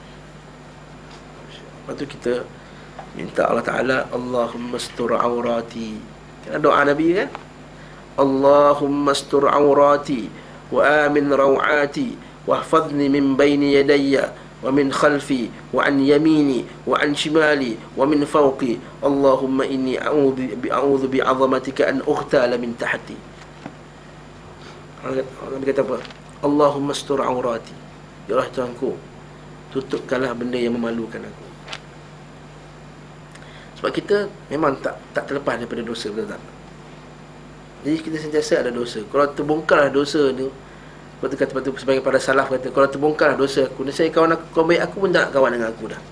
Lepas tu kita minta Allah Ta'ala, Allahumma astur awrati. Kan doa Nabi kan? Allahumma astur awrati wa amin raw'ati wahfadni min bayni yadayya wa min khalfi wa an yamini wa an shimali wa min fawqi. Allahumma inni a'udhu bi'azamatika anughtala min tahti. Allah kata apa? Allahumma astur awrati. Ya Allah Tuhanku, tutupkanlah benda yang memalukan aku. Sebab kita memang tak terlepas daripada dosa, betul tak? Jadi kita sentiasa ada dosa. Kalau terbongkarlah dosa tu, waktu kata sebagai para salaf kata, kalau terbongkarlah dosa aku, nescaya kawan baik aku pun tak nak kawan dengan aku dah.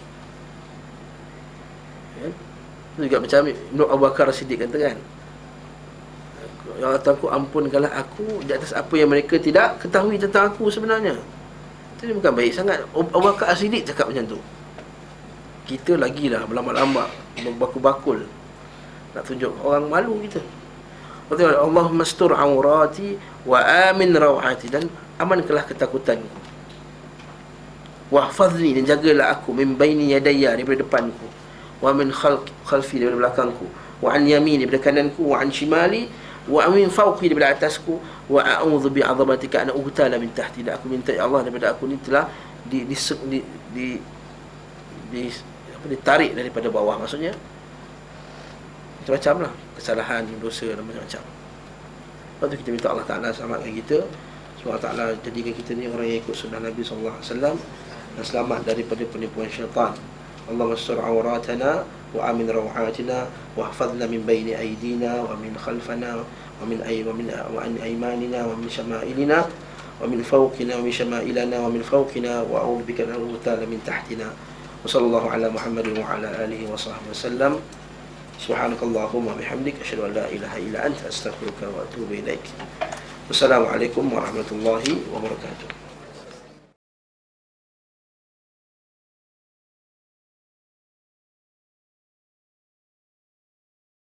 Ya? Itu juga macam Ibn Abu Bakar Siddiq kata kan, ya Allah Tuhanku, ampunkanlah aku di atas apa yang mereka tidak ketahui tentang aku sebenarnya. Itu bukan baik sangat. Abu Bakar Siddiq cakap macam tu. Kita lagilah berlambak-lambak, berbakul-bakul, nak tunjuk orang malu kita. Allahumma astur awrati wa amin raw'ati, dan amankanlah ketakutanku. Wahfazni, dan jagalah aku, min baini yadayya, daripada depanku, wa min khalfi, daripada belakangku, wa an yamini, daripada kananku, wa an shimali, wa min fawqi, daripada atasku, wa a'udzu bi'azamatika an ughtala min tahti. Dan aku minta, ya Allah, daripada aku ni telah ditarik daripada bawah. Maksudnya macam-macam lah, kesalahan, dosa dan macam-macam. Lepas tu kita minta Allah Ta'ala selamatkan kita. Semoga Allah Ta'ala jadikan kita ni orang yang ikut sunnah Nabi SAW dan selamat daripada penipuan syaitan. Allahumma astur awratana wa amin raw'atina wa hafadna min bayni aydina wa min khalfana wa min aymanina wa min syama'ilina wa min fawqina wa min syama'ilana wa min fawqina wa a'udzu bika an ughtala min tahtina. Wa sallallahu ala Muhammadin wa ala alihi wa sahbihi wasallam. Subhanakallahumma bihamdik, asyhadu an la ilaha illa anta, astaghfiruka wa atubu ilaik. Wassalamualaikum warahmatullahi wabarakatuh.